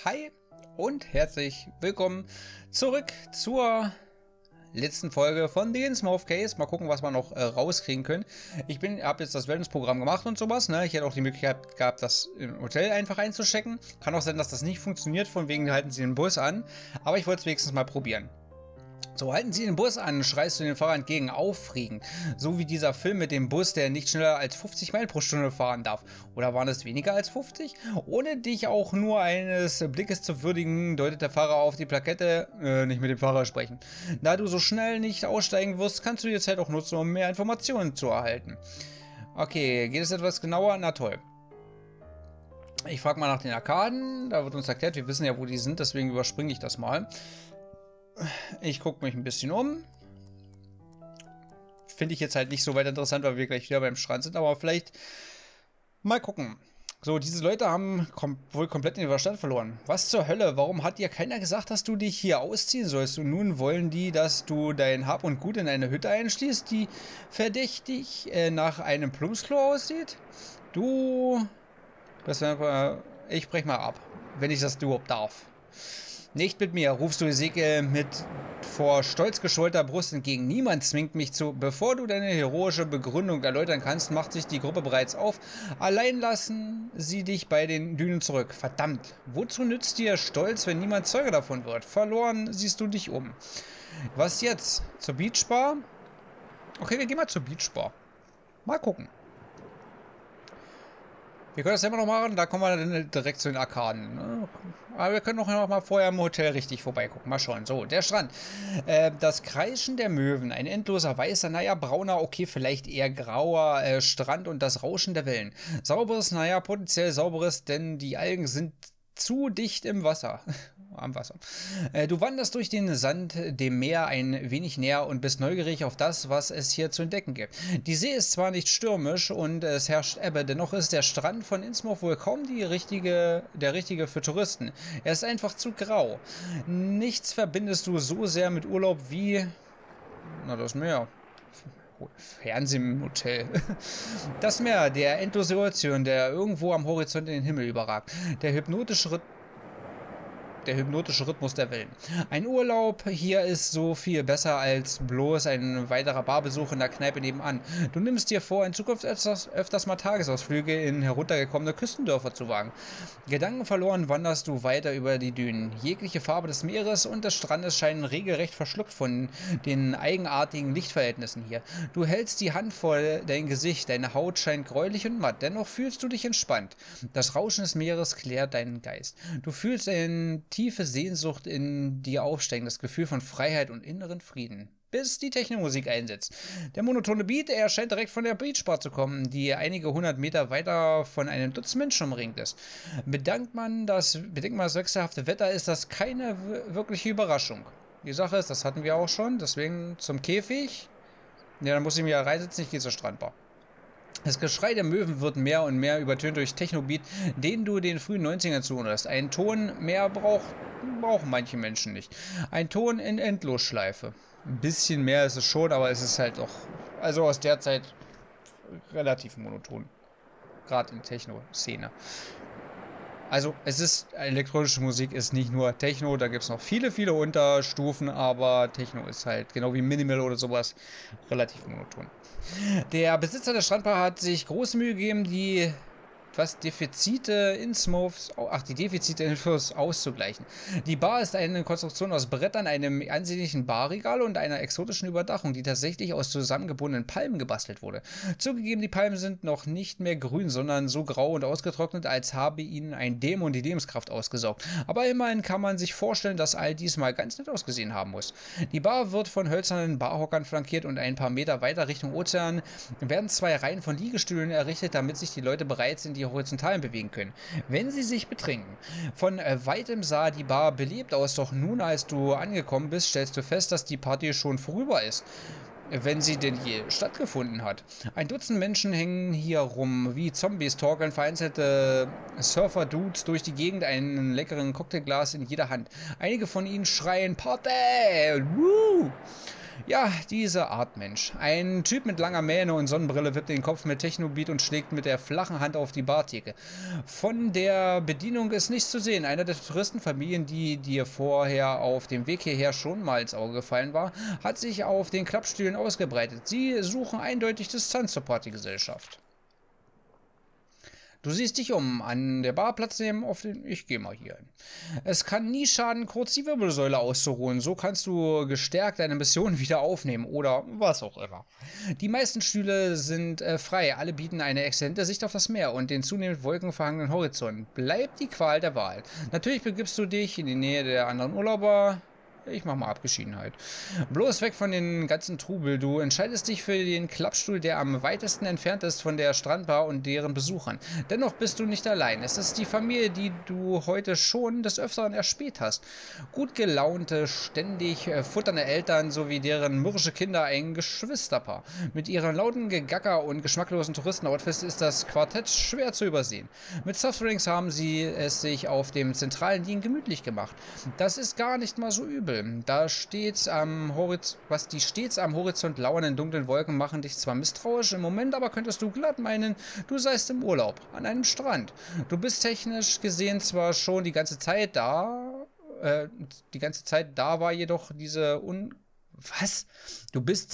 Hi und herzlich willkommen zurück zur letzten Folge von The Innsmouth Case. Mal gucken, was wir noch rauskriegen können. Ich habe jetzt das Wellnessprogramm gemacht und sowas. Ne? Ich hätte auch die Möglichkeit gehabt, das im Hotel einfach einzuchecken. Kann auch sein, dass das nicht funktioniert, von wegen halten sie den Bus an. Aber ich wollte es wenigstens mal probieren. So, halten Sie den Bus an, schreist du den Fahrer entgegen, auffriegen. So wie dieser Film mit dem Bus, der nicht schneller als 50 Meilen pro Stunde fahren darf. Oder waren es weniger als 50? Ohne dich auch nur eines Blickes zu würdigen, deutet der Fahrer auf die Plakette, nicht mit dem Fahrer sprechen. Da du so schnell nicht aussteigen wirst, kannst du die Zeit auch nutzen, um mehr Informationen zu erhalten. Okay, geht es etwas genauer? Na toll. Ich frage mal nach den Arkaden, da wird uns erklärt, wir wissen ja, wo die sind, deswegen überspringe ich das mal. Ich gucke mich ein bisschen um. Finde ich jetzt halt nicht so weit interessant, weil wir gleich wieder beim Strand sind, aber vielleicht mal gucken. So, diese Leute haben wohl komplett den Verstand verloren. Was zur Hölle? Warum hat dir keiner gesagt, dass du dich hier ausziehen sollst? Und nun wollen die, dass du dein Hab und Gut in eine Hütte einschließt, die verdächtig nach einem Plumpsklo aussieht? Ich brech mal ab, wenn ich das überhaupt darf. Nicht mit mir, rufst du Ezekiel mit vor stolz geschwollter Brust entgegen. Niemand zwingt mich zu. Bevor du deine heroische Begründung erläutern kannst, macht sich die Gruppe bereits auf. Allein lassen sie dich bei den Dünen zurück. Verdammt, wozu nützt dir Stolz, wenn niemand Zeuge davon wird? Verloren siehst du dich um. Was jetzt? Zur Beachbar? Okay, wir gehen mal zur Beachbar. Mal gucken. Wir können das immer noch machen, da kommen wir dann direkt zu den Arkaden. Ne? Aber wir können auch noch mal vorher im Hotel richtig vorbeigucken. Mal schauen. So, der Strand. Das Kreischen der Möwen, ein endloser weißer, naja, brauner, okay, vielleicht eher grauer Strand und das Rauschen der Wellen. Sauberes, naja, potenziell sauberes, denn die Algen sind zu dicht im Wasser. Am Wasser. Du wanderst durch den Sand dem Meer ein wenig näher und bist neugierig auf das, was es hier zu entdecken gibt. Die See ist zwar nicht stürmisch und es herrscht Ebbe, dennoch ist der Strand von Innsmouth wohl kaum der richtige für Touristen. Er ist einfach zu grau. Nichts verbindest du so sehr mit Urlaub wie das Meer. Fernsehen im Hotel. Das Meer, der endlose Ozean, der irgendwo am Horizont in den Himmel überragt. Der hypnotische Rhythmus der Wellen. Ein Urlaub hier ist so viel besser als bloß ein weiterer Barbesuch in der Kneipe nebenan. Du nimmst dir vor, in Zukunft öfters mal Tagesausflüge in heruntergekommene Küstendörfer zu wagen. Gedankenverloren wanderst du weiter über die Dünen. Jegliche Farbe des Meeres und des Strandes scheinen regelrecht verschluckt von den eigenartigen Lichtverhältnissen hier. Du hältst die Hand vor dein Gesicht, deine Haut scheint gräulich und matt, dennoch fühlst du dich entspannt. Das Rauschen des Meeres klärt deinen Geist. Du fühlst eine tiefe Sehnsucht in dir aufsteigen, das Gefühl von Freiheit und inneren Frieden. Bis die Technomusik einsetzt. Der monotone Beat, er scheint direkt von der Beachbar zu kommen, die einige 100 Meter weiter von einem Dutzend Menschen umringt ist. Bedenkt man das wechselhafte Wetter, ist das keine wirkliche Überraschung. Die Sache ist, das hatten wir auch schon, deswegen zum Käfig. Ja, dann muss ich mich ja reinsetzen, ich gehe zur Strandbar. Das Geschrei der Möwen wird mehr und mehr übertönt durch Technobeat, den du den frühen 90ern zuhörst. Ein Ton mehr brauchen manche Menschen nicht. Ein Ton in Endlosschleife. Ein bisschen mehr ist es schon, aber es ist halt auch, also aus der Zeit relativ monoton. Gerade in Techno-Szene. Also elektronische Musik ist nicht nur Techno, da gibt es noch viele, viele Unterstufen, aber Techno ist halt, genau wie Minimal oder sowas, relativ monoton. Der Besitzer der Strandbar hat sich große Mühe gegeben, die Defizite Innsmouths auszugleichen. Die Bar ist eine Konstruktion aus Brettern, einem ansehnlichen Barregal und einer exotischen Überdachung, die tatsächlich aus zusammengebundenen Palmen gebastelt wurde. Zugegeben, die Palmen sind noch nicht mehr grün, sondern so grau und ausgetrocknet, als habe ihnen ein Dämon die Lebenskraft ausgesaugt. Aber immerhin kann man sich vorstellen, dass all dies mal ganz nett ausgesehen haben muss. Die Bar wird von hölzernen Barhockern flankiert und ein paar Meter weiter Richtung Ozean werden zwei Reihen von Liegestühlen errichtet, damit sich die Leute bereits in die Horizontalen bewegen können, wenn sie sich betrinken. Von weitem sah die Bar belebt aus, doch nun, als du angekommen bist, stellst du fest, dass die Party schon vorüber ist. Wenn sie denn je stattgefunden hat. Ein Dutzend Menschen hängen hier rum, wie Zombies torkeln vereinzelte Surfer-Dudes durch die Gegend, einen leckeren Cocktailglas in jeder Hand. Einige von ihnen schreien Party! Woo! Ja, diese Art Mensch. Ein Typ mit langer Mähne und Sonnenbrille wippt den Kopf mit Technobeat und schlägt mit der flachen Hand auf die Bartheke. Von der Bedienung ist nichts zu sehen. Einer der Touristenfamilien, die dir vorher auf dem Weg hierher schon mal ins Auge gefallen war, hat sich auf den Klappstühlen ausgebreitet. Sie suchen eindeutig Distanz zur Partygesellschaft. Du siehst dich um, an der Bar Platz nehmen, auf den... Ich gehe mal hier hin. Es kann nie schaden, kurz die Wirbelsäule auszuruhen. So kannst du gestärkt deine Mission wieder aufnehmen oder was auch immer. Die meisten Stühle sind frei. Alle bieten eine exzellente Sicht auf das Meer und den zunehmend wolkenverhangenen Horizont. Bleibt die Qual der Wahl. Natürlich begibst du dich in die Nähe der anderen Urlauber. Ich mach mal Abgeschiedenheit. Bloß weg von den ganzen Trubel. Du entscheidest dich für den Klappstuhl, der am weitesten entfernt ist von der Strandbar und deren Besuchern. Dennoch bist du nicht allein. Es ist die Familie, die du heute schon des Öfteren erspäht hast. Gut gelaunte, ständig futternde Eltern sowie deren mürrische Kinder ein Geschwisterpaar. Mit ihren lauten Gegacker und geschmacklosen Touristenoutfits ist das Quartett schwer zu übersehen. Mit Softdrinks haben sie es sich auf dem zentralen Dean gemütlich gemacht. Das ist gar nicht mal so übel. Da stets am Horizont, die stets am Horizont lauernden dunklen Wolken machen dich zwar misstrauisch, im Moment aber könntest du glatt meinen, du seist im Urlaub, an einem Strand. Du bist technisch gesehen zwar schon die ganze Zeit da, war jedoch diese Was? Du bist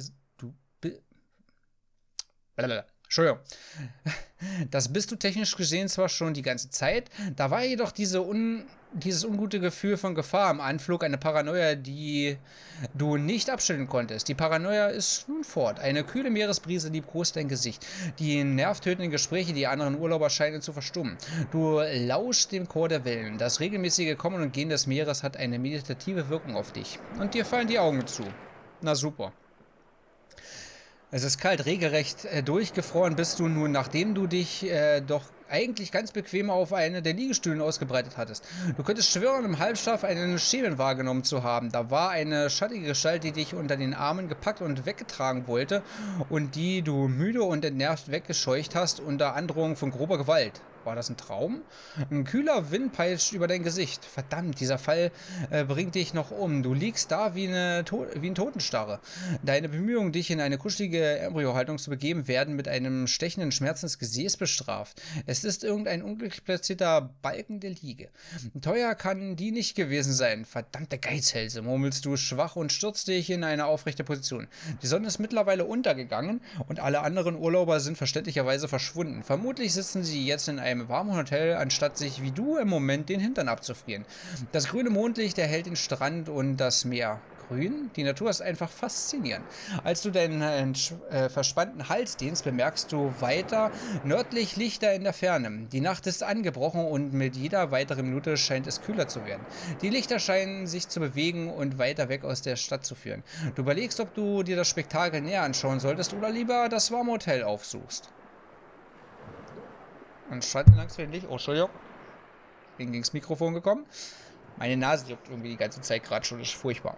Entschuldigung. Das bist du technisch gesehen zwar schon die ganze Zeit, da war jedoch dieses ungute Gefühl von Gefahr im Anflug, eine Paranoia, die du nicht abstellen konntest. Die Paranoia ist nun fort. Eine kühle Meeresbrise liebkost dein Gesicht. Die nervtötenden Gespräche, die anderen Urlauber scheinen zu verstummen. Du lauschst dem Chor der Wellen. Das regelmäßige Kommen und Gehen des Meeres hat eine meditative Wirkung auf dich. Und dir fallen die Augen zu. Na super. Es ist kalt, regelrecht durchgefroren bist du nun, nachdem du dich doch eigentlich ganz bequem auf eine der Liegestühlen ausgebreitet hattest. Du könntest schwören, im Halbschlaf einen Schemen wahrgenommen zu haben. Da war eine schattige Gestalt, die dich unter den Armen gepackt und weggetragen wollte und die du müde und entnervt weggescheucht hast unter Androhung von grober Gewalt. War das ein Traum? Ein kühler Wind peitscht über dein Gesicht. Verdammt, dieser Fall bringt dich noch um. Du liegst da wie ein Totenstarre. Deine Bemühungen, dich in eine kuschelige Embryohaltung zu begeben, werden mit einem stechenden Schmerz ins Gesäß bestraft. Es ist irgendein unglücklich platzierter Balken der Liege. Teuer kann die nicht gewesen sein. Verdammte Geizhälse, murmelst du schwach und stürzt dich in eine aufrechte Position. Die Sonne ist mittlerweile untergegangen und alle anderen Urlauber sind verständlicherweise verschwunden. Vermutlich sitzen sie jetzt in einem warmen Hotel, anstatt sich wie du im Moment den Hintern abzufrieren. Das grüne Mondlicht erhellt den Strand und das Meer. Grün? Die Natur ist einfach faszinierend. Als du deinen verspannten Hals dehnst, bemerkst du weiter nördlich Lichter in der Ferne. Die Nacht ist angebrochen und mit jeder weiteren Minute scheint es kühler zu werden. Die Lichter scheinen sich zu bewegen und weiter weg aus der Stadt zu führen. Du überlegst, ob du dir das Spektakel näher anschauen solltest oder lieber das warme Hotel aufsuchst. Anscheinend langsam. Oh, Entschuldigung. Bin gegen das Mikrofon gekommen. Meine Nase juckt irgendwie die ganze Zeit gerade schon. Das ist furchtbar.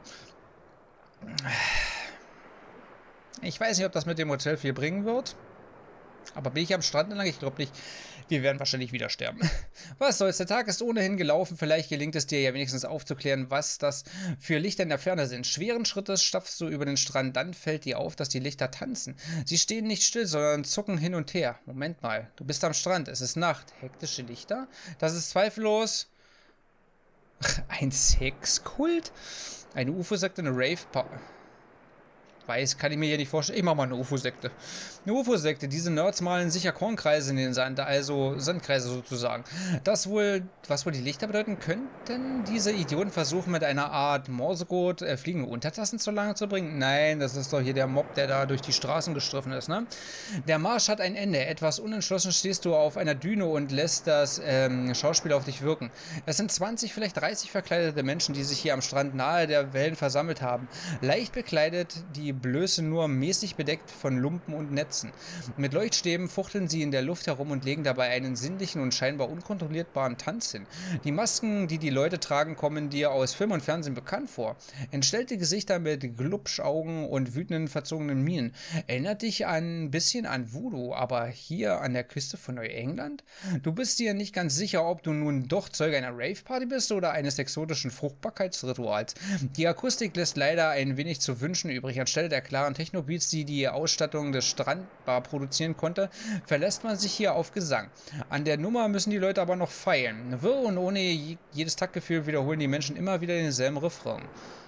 Ich weiß nicht, ob das mit dem Hotel viel bringen wird. Aber bin ich am Strand entlang? Ich glaube nicht. Wir werden wahrscheinlich wieder sterben. Was soll's, der Tag ist ohnehin gelaufen. Vielleicht gelingt es dir ja wenigstens aufzuklären, was das für Lichter in der Ferne sind. Schweren Schrittes stapfst du über den Strand. Dann fällt dir auf, dass die Lichter tanzen. Sie stehen nicht still, sondern zucken hin und her. Moment mal, du bist am Strand. Es ist Nacht. Hektische Lichter? Das ist zweifellos ein Sexkult? Eine UFO-Sekte, eine Rave-Party. Kann ich mir hier nicht vorstellen. Ich mach mal eine UFO-Sekte. Eine UFO-Sekte. Diese Nerds malen sicher Kornkreise in den Sand, also Sandkreise sozusagen. Was wohl die Lichter bedeuten, könnten diese Idioten versuchen, mit einer Art Morsecode fliegende Untertassen zu lange zu bringen? Nein, das ist doch hier der Mob, der da durch die Straßen gestriffen ist, ne? Der Marsch hat ein Ende. Etwas unentschlossen stehst du auf einer Düne und lässt das Schauspiel auf dich wirken. Es sind 20, vielleicht 30 verkleidete Menschen, die sich hier am Strand nahe der Wellen versammelt haben. Leicht bekleidet, die Blöße nur mäßig bedeckt von Lumpen und Netzen. Mit Leuchtstäben fuchteln sie in der Luft herum und legen dabei einen sinnlichen und scheinbar unkontrollierbaren Tanz hin. Die Masken, die die Leute tragen, kommen dir aus Film und Fernsehen bekannt vor. Entstellte Gesichter mit Glubschaugen und wütenden, verzogenen Mienen. Erinnert dich ein bisschen an Voodoo, aber hier an der Küste von Neuengland? Du bist dir nicht ganz sicher, ob du nun doch Zeuge einer Rave-Party bist oder eines exotischen Fruchtbarkeitsrituals. Die Akustik lässt leider ein wenig zu wünschen übrig. Anstelle der klaren Techno-Beats, die die Ausstattung des Strandbar produzieren konnte, verlässt man sich hier auf Gesang. An der Nummer müssen die Leute aber noch feilen. Wirr und ohne jedes Taktgefühl wiederholen die Menschen immer wieder denselben Refrain.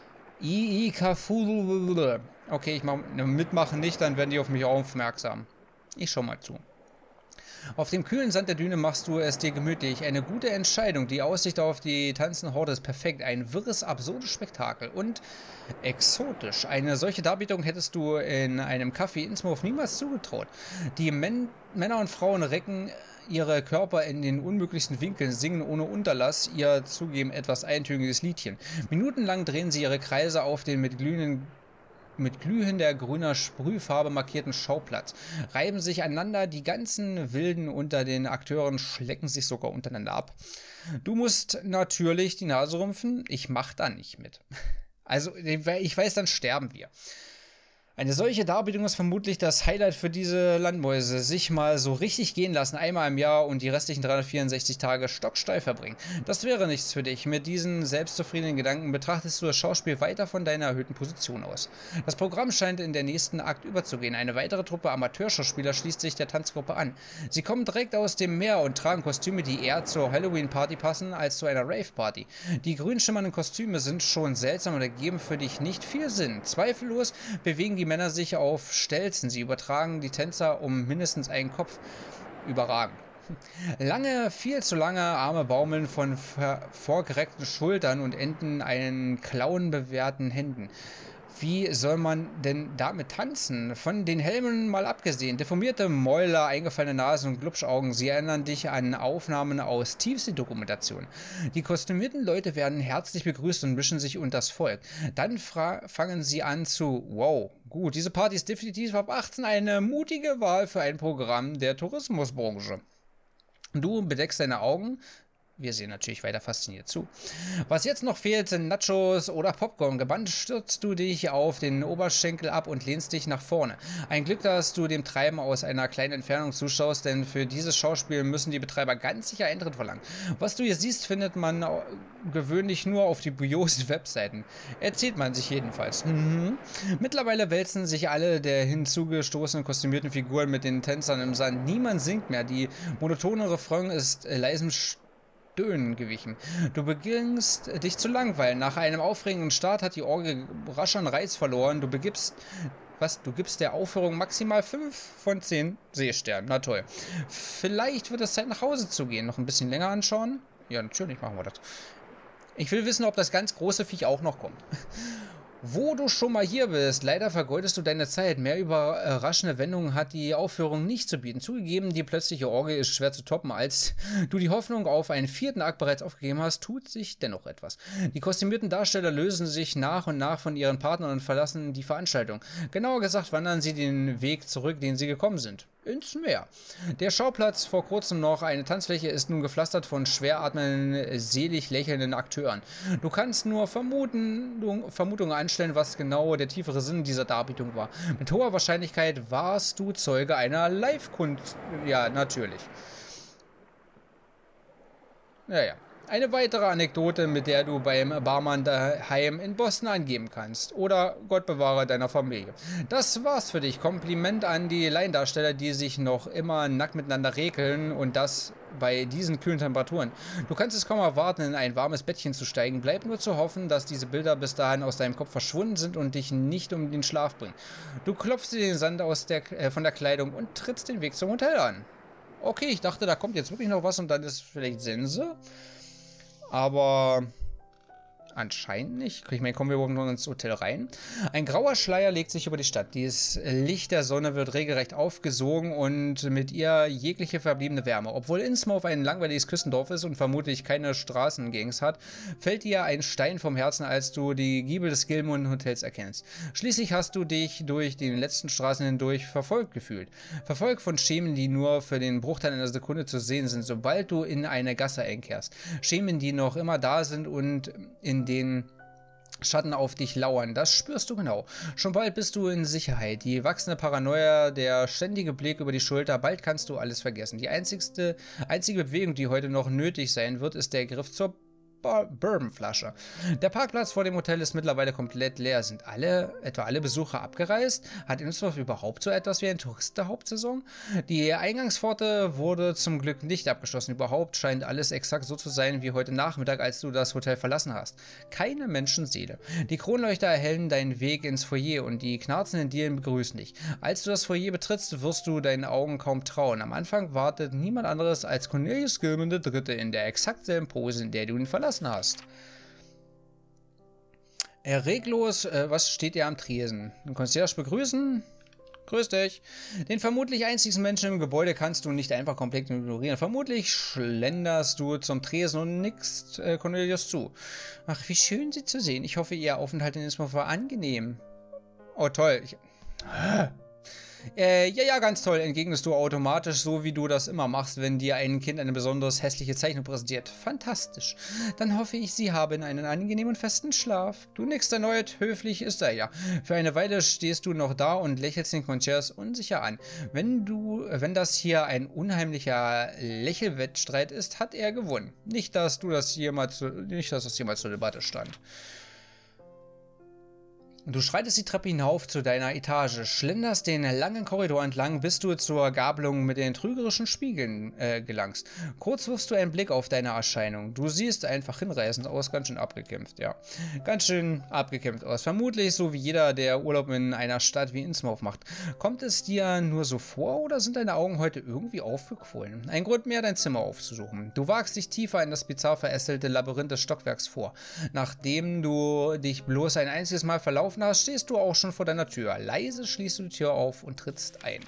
Okay, ich mitmachen nicht, dann werden die auf mich aufmerksam. Ich schau mal zu. Auf dem kühlen Sand der Düne machst du es dir gemütlich. Eine gute Entscheidung. Die Aussicht auf die tanzende Horde ist perfekt. Ein wirres, absurdes Spektakel. Und exotisch. Eine solche Darbietung hättest du in einem Café Innsmouth niemals zugetraut. Die Männer und Frauen recken ihre Körper in den unmöglichsten Winkeln, singen ohne Unterlass ihr zugeben etwas eintöniges Liedchen. Minutenlang drehen sie ihre Kreise auf den mit glühender grüner Sprühfarbe markierten Schauplatz, reiben sich aneinander, die ganzen Wilden unter den Akteuren schlecken sich sogar untereinander ab. Du musst natürlich die Nase rümpfen, ich mach da nicht mit. Also, ich weiß, dann sterben wir. Eine solche Darbietung ist vermutlich das Highlight für diese Landmäuse. Sich mal so richtig gehen lassen, einmal im Jahr und die restlichen 364 Tage stocksteif verbringen. Das wäre nichts für dich. Mit diesen selbstzufriedenen Gedanken betrachtest du das Schauspiel weiter von deiner erhöhten Position aus. Das Programm scheint in der nächsten Akt überzugehen. Eine weitere Truppe Amateurschauspieler schließt sich der Tanzgruppe an. Sie kommen direkt aus dem Meer und tragen Kostüme, die eher zur Halloween-Party passen als zu einer Rave-Party. Die grün schimmernden Kostüme sind schon seltsam und ergeben für dich nicht viel Sinn. Zweifellos bewegen die Männer sich auf Stelzen. Sie übertragen die Tänzer um mindestens einen Kopf. Überragend. Lange, viel zu lange Arme baumeln von vorgereckten Schultern und enden in klauenbewehrten Händen. Wie soll man denn damit tanzen? Von den Helmen mal abgesehen. Deformierte Mäuler, eingefallene Nasen und Glubschaugen, sie erinnern dich an Aufnahmen aus Tiefsee-Dokumentationen. Die kostümierten Leute werden herzlich begrüßt und mischen sich unter das Volk. Dann fangen sie an zu, wow, gut, diese Party ist definitiv ab 18 eine mutige Wahl für ein Programm der Tourismusbranche. Du bedeckst deine Augen. Wir sehen natürlich weiter fasziniert zu. Was jetzt noch fehlt, sind Nachos oder Popcorn. Gebannt stürzt du dich auf den Oberschenkel ab und lehnst dich nach vorne. Ein Glück, dass du dem Treiben aus einer kleinen Entfernung zuschaust, denn für dieses Schauspiel müssen die Betreiber ganz sicher Eintritt verlangen. Was du hier siehst, findet man gewöhnlich nur auf die dubiosen Webseiten. Erzählt man sich jedenfalls. Mittlerweile wälzen sich alle der hinzugestoßenen kostümierten Figuren mit den Tänzern im Sand. Niemand singt mehr. Die monotone Refrain ist leisem Stöhnen gewichen. Du beginnst dich zu langweilen. Nach einem aufregenden Start hat die Orgel rasch an Reiz verloren. Du gibst der Aufführung maximal 5 von 10 Seesternen. Na toll. Vielleicht wird es Zeit, nach Hause zu gehen. Noch ein bisschen länger anschauen? Ja, natürlich machen wir das. Ich will wissen, ob das ganz große Viech auch noch kommt. Wo du schon mal hier bist, leider vergeudest du deine Zeit. Mehr überraschende Wendungen hat die Aufführung nicht zu bieten. Zugegeben, die plötzliche Orgie ist schwer zu toppen. Als du die Hoffnung auf einen 4. Akt bereits aufgegeben hast, tut sich dennoch etwas. Die kostümierten Darsteller lösen sich nach und nach von ihren Partnern und verlassen die Veranstaltung. Genauer gesagt wandern sie den Weg zurück, den sie gekommen sind. Ins Meer. Der Schauplatz, vor kurzem noch eine Tanzfläche, ist nun gepflastert von schwer atmenden, selig lächelnden Akteuren. Du kannst nur Vermutungen anstellen, was genau der tiefere Sinn dieser Darbietung war. Mit hoher Wahrscheinlichkeit warst du Zeuge einer Live-Kunst. Ja, natürlich. Naja. Eine weitere Anekdote, mit der du beim Barmann daheim in Boston angeben kannst. Oder Gott bewahre deiner Familie. Das war's für dich. Kompliment an die Laiendarsteller, die sich noch immer nackt miteinander regeln und das bei diesen kühlen Temperaturen. Du kannst es kaum erwarten, in ein warmes Bettchen zu steigen. Bleibt nur zu hoffen, dass diese Bilder bis dahin aus deinem Kopf verschwunden sind und dich nicht um den Schlaf bringen. Du klopfst dir den Sand von der Kleidung und trittst den Weg zum Hotel an. Okay, ich dachte, da kommt jetzt wirklich noch was und dann ist vielleicht Sense. Aber Anscheinend nicht. Ich meine, kommen wir überhaupt noch ins Hotel rein? Ein grauer Schleier legt sich über die Stadt. Dieses Licht der Sonne wird regelrecht aufgesogen und mit ihr jegliche verbliebene Wärme. Obwohl Innsmouth ein langweiliges Küstendorf ist und vermutlich keine Straßengangs hat, fällt dir ein Stein vom Herzen, als du die Giebel des Gilmore Hotels erkennst. Schließlich hast du dich durch die letzten Straßen hindurch verfolgt gefühlt. Verfolgt von Schemen, die nur für den Bruchteil einer Sekunde zu sehen sind, sobald du in eine Gasse einkehrst. Schemen, die noch immer da sind und in den Schatten auf dich lauern, das spürst du genau. Schon bald bist du in Sicherheit. Die wachsende Paranoia, der ständige Blick über die Schulter, bald kannst du alles vergessen. Die einzige Bewegung, die heute noch nötig sein wird, ist der Griff zur Bourbonflasche. Der Parkplatz vor dem Hotel ist mittlerweile komplett leer. Sind etwa alle Besucher abgereist? Hat Innsmouth überhaupt so etwas wie eine Touristenhauptsaison? Die Eingangspforte wurde zum Glück nicht abgeschlossen. Überhaupt scheint alles exakt so zu sein wie heute Nachmittag, als du das Hotel verlassen hast. Keine Menschenseele. Die Kronleuchter erhellen deinen Weg ins Foyer und die knarzenden Dielen begrüßen dich. Als du das Foyer betrittst, wirst du deinen Augen kaum trauen. Am Anfang wartet niemand anderes als Cornelius Gilman III. In der exakt selben Pose, in der du ihn verlassen hast. Reglos, was steht dir am Tresen? Den Concierge begrüßen? Grüß dich. Den vermutlich einzigen Menschen im Gebäude kannst du nicht einfach komplett ignorieren. Vermutlich schlenderst du zum Tresen und nickst Cornelius zu. Ach, wie schön, Sie zu sehen. Ich hoffe, Ihr Aufenthalt in Innsmouth war angenehm. Oh, toll. Ja, ganz toll, entgegnest du automatisch, so wie du das immer machst, wenn dir ein Kind eine besonders hässliche Zeichnung präsentiert. Fantastisch. Dann hoffe ich, Sie haben einen angenehmen und festen Schlaf. Du nickst erneut, höflich ist er ja. Für eine Weile stehst du noch da und lächelst den Concierge unsicher an. Wenn das hier ein unheimlicher Lächelwettstreit ist, hat er gewonnen. Nicht, dass das jemals zur Debatte stand. Du schreitest die Treppe hinauf zu deiner Etage, schlenderst den langen Korridor entlang, bis du zur Gabelung mit den trügerischen Spiegeln gelangst. Kurz wirfst du einen Blick auf deine Erscheinung. Du siehst einfach hinreißend aus, ganz schön abgekämpft, ja. Ganz schön abgekämpft aus. Vermutlich so wie jeder, der Urlaub in einer Stadt wie Innsmouth macht. Kommt es dir nur so vor oder sind deine Augen heute irgendwie aufgequollen? Ein Grund mehr, dein Zimmer aufzusuchen. Du wagst dich tiefer in das bizarr verästelte Labyrinth des Stockwerks vor. Nachdem du dich bloß ein einziges Mal verlaufen hast, stehst du auch schon vor deiner Tür. Leise schließt du die Tür auf und trittst ein.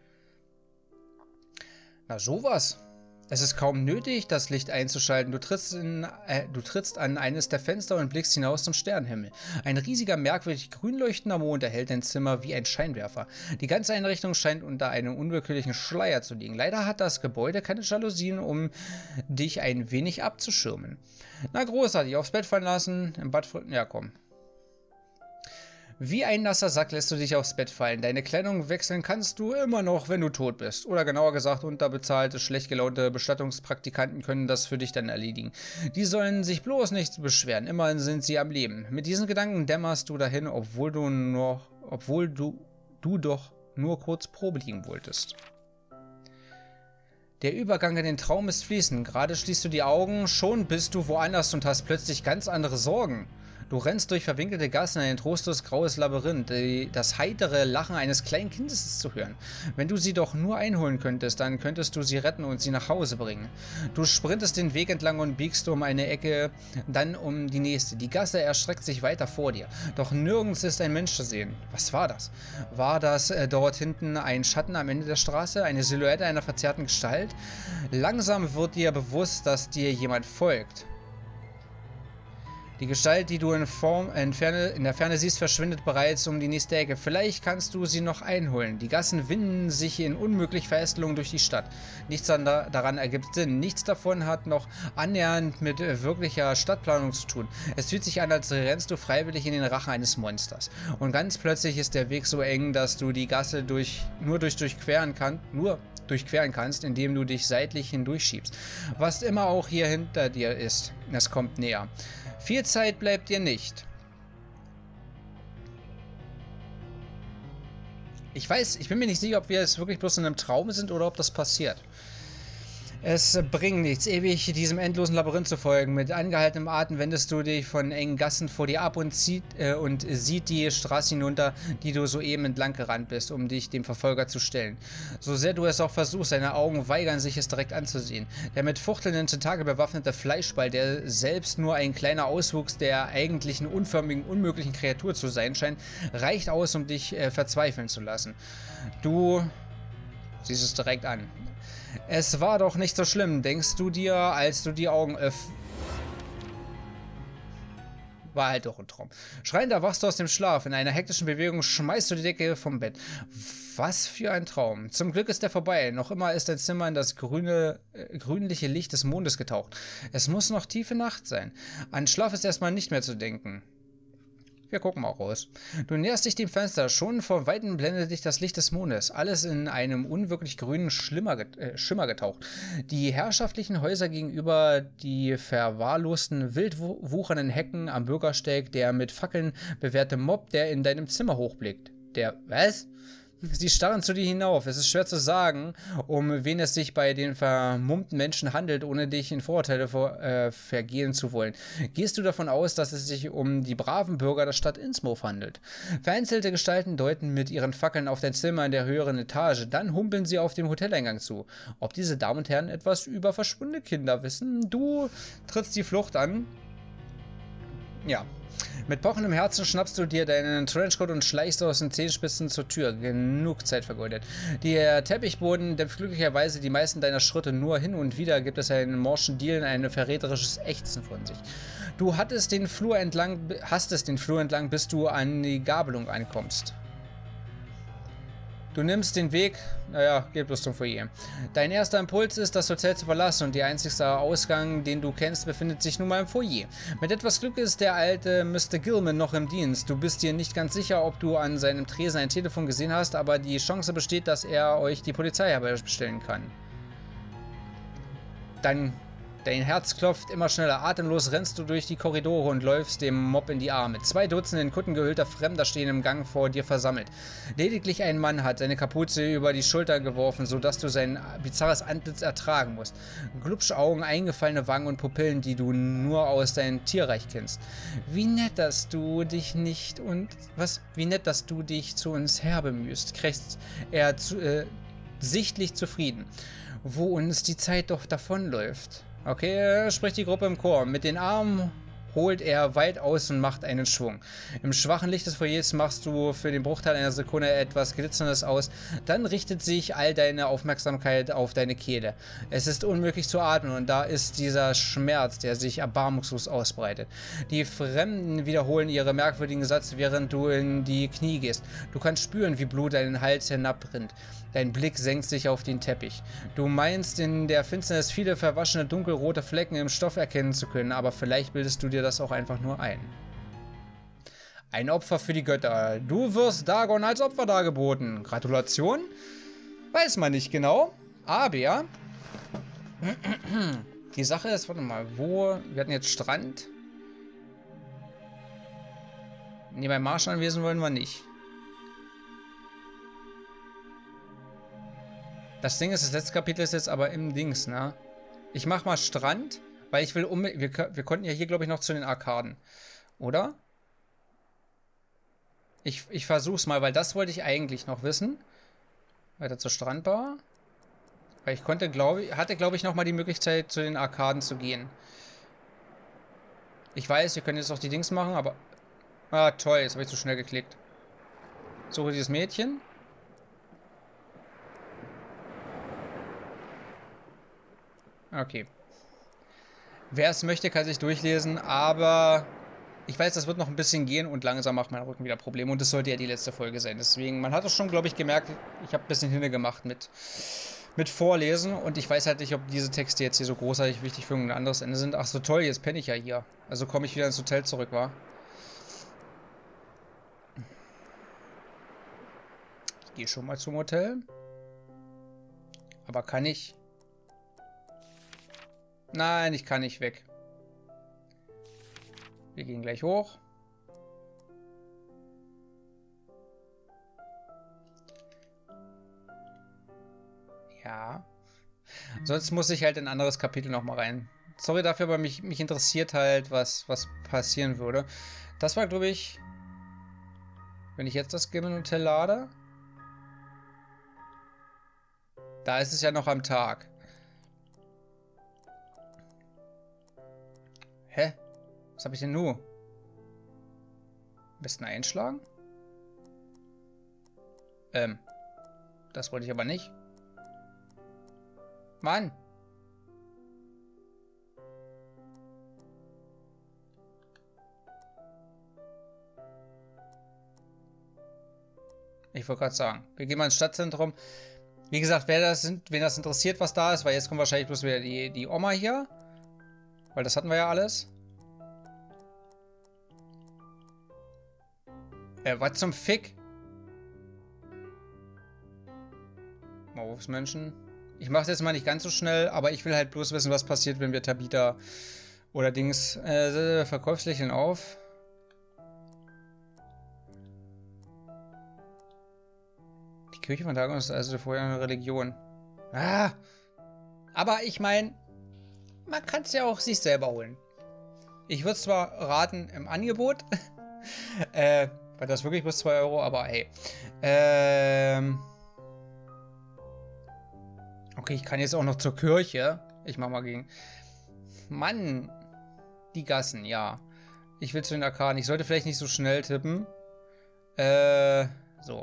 Na sowas. Es ist kaum nötig, das Licht einzuschalten. Du trittst an eines der Fenster und blickst hinaus zum Sternenhimmel. Ein riesiger, merkwürdig grün leuchtender Mond erhellt dein Zimmer wie ein Scheinwerfer. Die ganze Einrichtung scheint unter einem unwillkürlichen Schleier zu liegen. Leider hat das Gebäude keine Jalousien, um dich ein wenig abzuschirmen. Na großartig, aufs Bett fallen lassen, im Bad... Ja, komm. Wie ein nasser Sack lässt du dich aufs Bett fallen. Deine Kleidung wechseln kannst du immer noch, wenn du tot bist. Oder genauer gesagt, unterbezahlte, schlecht gelaunte Bestattungspraktikanten können das für dich dann erledigen. Die sollen sich bloß nicht beschweren. Immerhin sind sie am Leben. Mit diesen Gedanken dämmerst du dahin, obwohl du doch nur kurz Probe liegen wolltest. Der Übergang in den Traum ist fließend. Gerade schließt du die Augen, schon bist du woanders und hast plötzlich ganz andere Sorgen. Du rennst durch verwinkelte Gassen in ein trostlos graues Labyrinth. Das heitere Lachen eines kleinen Kindes ist zu hören. Wenn du sie doch nur einholen könntest, dann könntest du sie retten und sie nach Hause bringen. Du sprintest den Weg entlang und biegst um eine Ecke, dann um die nächste. Die Gasse erstreckt sich weiter vor dir. Doch nirgends ist ein Mensch zu sehen. Was war das? War das dort hinten ein Schatten am Ende der Straße? Eine Silhouette einer verzerrten Gestalt? Langsam wird dir bewusst, dass dir jemand folgt. Die Gestalt, die du in der Ferne siehst, verschwindet bereits um die nächste Ecke. Vielleicht kannst du sie noch einholen. Die Gassen winden sich in unmöglich Verästelung durch die Stadt. Nichts daran ergibt Sinn. Nichts davon hat noch annähernd mit wirklicher Stadtplanung zu tun. Es fühlt sich an, als rennst du freiwillig in den Rachen eines Monsters. Und ganz plötzlich ist der Weg so eng, dass du die Gasse nur durchqueren kannst, indem du dich seitlich hindurchschiebst. Was immer auch hier hinter dir ist. Es kommt näher. Viel Zeit bleibt dir nicht. Ich bin mir nicht sicher, ob wir jetzt wirklich bloß in einem Traum sind oder ob das passiert. Es bringt nichts, ewig diesem endlosen Labyrinth zu folgen. Mit angehaltenem Atem wendest du dich von engen Gassen vor dir ab und sieht die Straße hinunter, die du soeben entlang gerannt bist, um dich dem Verfolger zu stellen. So sehr du es auch versuchst, deine Augen weigern sich, es direkt anzusehen. Der mit fuchtelnden Tentakel bewaffnete Fleischball, der selbst nur ein kleiner Auswuchs der eigentlichen unförmigen, unmöglichen Kreatur zu sein scheint, reicht aus, um dich verzweifeln zu lassen. Du siehst es direkt an. Es war doch nicht so schlimm, denkst du dir, als du die Augen öffnest. War halt doch ein Traum. Schreiend erwachst du aus dem Schlaf. In einer hektischen Bewegung schmeißt du die Decke vom Bett. Was für ein Traum. Zum Glück ist er vorbei. Noch immer ist dein Zimmer in das grünliche Licht des Mondes getaucht. Es muss noch tiefe Nacht sein. An Schlaf ist erstmal nicht mehr zu denken. Wir gucken mal raus. Du näherst dich dem Fenster. Schon vor Weitem blendet dich das Licht des Mondes. Alles in einem unwirklich grünen Schimmer getaucht. Die herrschaftlichen Häuser gegenüber, die verwahrlosten, wild wuchernden Hecken am Bürgersteig, der mit Fackeln bewehrte Mob, der in deinem Zimmer hochblickt. Der... Was? Sie starren zu dir hinauf. Es ist schwer zu sagen, um wen es sich bei den vermummten Menschen handelt, ohne dich in Vorurteile vergehen zu wollen. Gehst du davon aus, dass es sich um die braven Bürger der Stadt Innsmouth handelt? Vereinzelte Gestalten deuten mit ihren Fackeln auf dein Zimmer in der höheren Etage. Dann humpeln sie auf dem Hoteleingang zu. Ob diese Damen und Herren etwas über verschwundene Kinder wissen? Du trittst die Flucht an. Ja. Mit pochendem Herzen schnappst du dir deinen Trenchcoat und schleichst aus den Zehenspitzen zur Tür. Genug Zeit vergeudet. Der Teppichboden dämpft glücklicherweise die meisten deiner Schritte, nur hin und wieder gibt es einen morschen Dielen, ein verräterisches Ächzen von sich. Du hast es den Flur entlang, bis du an die Gabelung ankommst. Du nimmst den Weg, naja, geht bloß zum Foyer. Dein erster Impuls ist, das Hotel zu verlassen und der einzigste Ausgang, den du kennst, befindet sich nun mal im Foyer. Mit etwas Glück ist der alte Mr. Gilman noch im Dienst. Du bist dir nicht ganz sicher, ob du an seinem Tresen ein Telefon gesehen hast, aber die Chance besteht, dass er euch die Polizei bestellen kann. Dein Herz klopft immer schneller. Atemlos rennst du durch die Korridore und läufst dem Mob in die Arme. 2 Dutzend in Kutten gehüllter Fremder stehen im Gang vor dir versammelt. Lediglich ein Mann hat seine Kapuze über die Schulter geworfen, sodass du sein bizarres Antlitz ertragen musst. Glubschaugen, eingefallene Wangen und Pupillen, die du nur aus deinem Tierreich kennst. Wie nett, dass du dich zu uns herbemühst, krächzt er sichtlich zufrieden. Wo uns die Zeit doch davonläuft. Okay, spricht die Gruppe im Chor. Mit den Armen holt er weit aus und macht einen Schwung. Im schwachen Licht des Foyers machst du für den Bruchteil einer Sekunde etwas Glitzerndes aus. Dann richtet sich all deine Aufmerksamkeit auf deine Kehle. Es ist unmöglich zu atmen und da ist dieser Schmerz, der sich erbarmungslos ausbreitet. Die Fremden wiederholen ihre merkwürdigen Sätze, während du in die Knie gehst. Du kannst spüren, wie Blut deinen Hals hinabrinnt. Dein Blick senkt sich auf den Teppich. Du meinst in der Finsternis viele verwaschene dunkelrote Flecken im Stoff erkennen zu können, aber vielleicht bildest du dir das auch einfach nur ein. Ein Opfer für die Götter. Du wirst Dagon als Opfer dargeboten. Gratulation? Weiß man nicht genau, aber die Sache ist, warte mal, wir hatten jetzt Strand. Ne, beim Marsch anwesend wollen wir nicht. Das Ding ist, das letzte Kapitel ist jetzt aber im Dings, ne? Ich mach mal Strand, weil ich will wir konnten ja hier, glaube ich, noch zu den Arkaden. Oder? Ich versuch's mal, weil das wollte ich eigentlich noch wissen. Weiter zur Strandbar. Weil ich hatte, glaube ich, noch mal die Möglichkeit, zu den Arkaden zu gehen. Ich weiß, wir können jetzt auch die Dings machen, aber... Ah, toll, jetzt habe ich zu schnell geklickt. Suche dieses Mädchen. Okay. Wer es möchte, kann sich durchlesen, aber ich weiß, das wird noch ein bisschen gehen und langsam macht mein Rücken wieder Probleme und das sollte ja die letzte Folge sein. Deswegen, man hat es schon, glaube ich, gemerkt, ich habe ein bisschen Hinne gemacht mit Vorlesen und ich weiß halt nicht, ob diese Texte jetzt hier so großartig wichtig für ein anderes Ende sind. Ach so, toll, jetzt penne ich ja hier. Also komme ich wieder ins Hotel zurück, wa? Ich gehe schon mal zum Hotel. Aber kann ich... Nein, ich kann nicht weg. Wir gehen gleich hoch. Ja. Sonst muss ich halt in ein anderes Kapitel nochmal rein. Sorry dafür, aber mich interessiert halt, was passieren würde. Das war, glaube ich, wenn ich jetzt das Gimmel Hotel lade. Da ist es ja noch am Tag. Hä? Was habe ich denn nur? Am besten einschlagen? Das wollte ich aber nicht. Mann! Ich wollte gerade sagen, wir gehen mal ins Stadtzentrum. Wie gesagt, wen das interessiert, was da ist, weil jetzt kommt wahrscheinlich bloß wieder die Oma hier. Weil das hatten wir ja alles. Was zum Fick? Berufsmenschen. Ich mache es jetzt mal nicht ganz so schnell, aber ich will halt bloß wissen, was passiert, wenn wir Tabitha oder Dings Verkaufslächeln auf. Die Kirche von Dagon ist also vorher eine Religion. Ah! Aber ich meine, man kann es ja auch sich selber holen. Ich würde zwar raten im Angebot, weil das wirklich bis 2 Euro, aber hey. Okay, ich kann jetzt auch noch zur Kirche. Ich mach mal gegen... Mann! Die Gassen, ja. Ich will zu den Arkaden. Ich sollte vielleicht nicht so schnell tippen. So.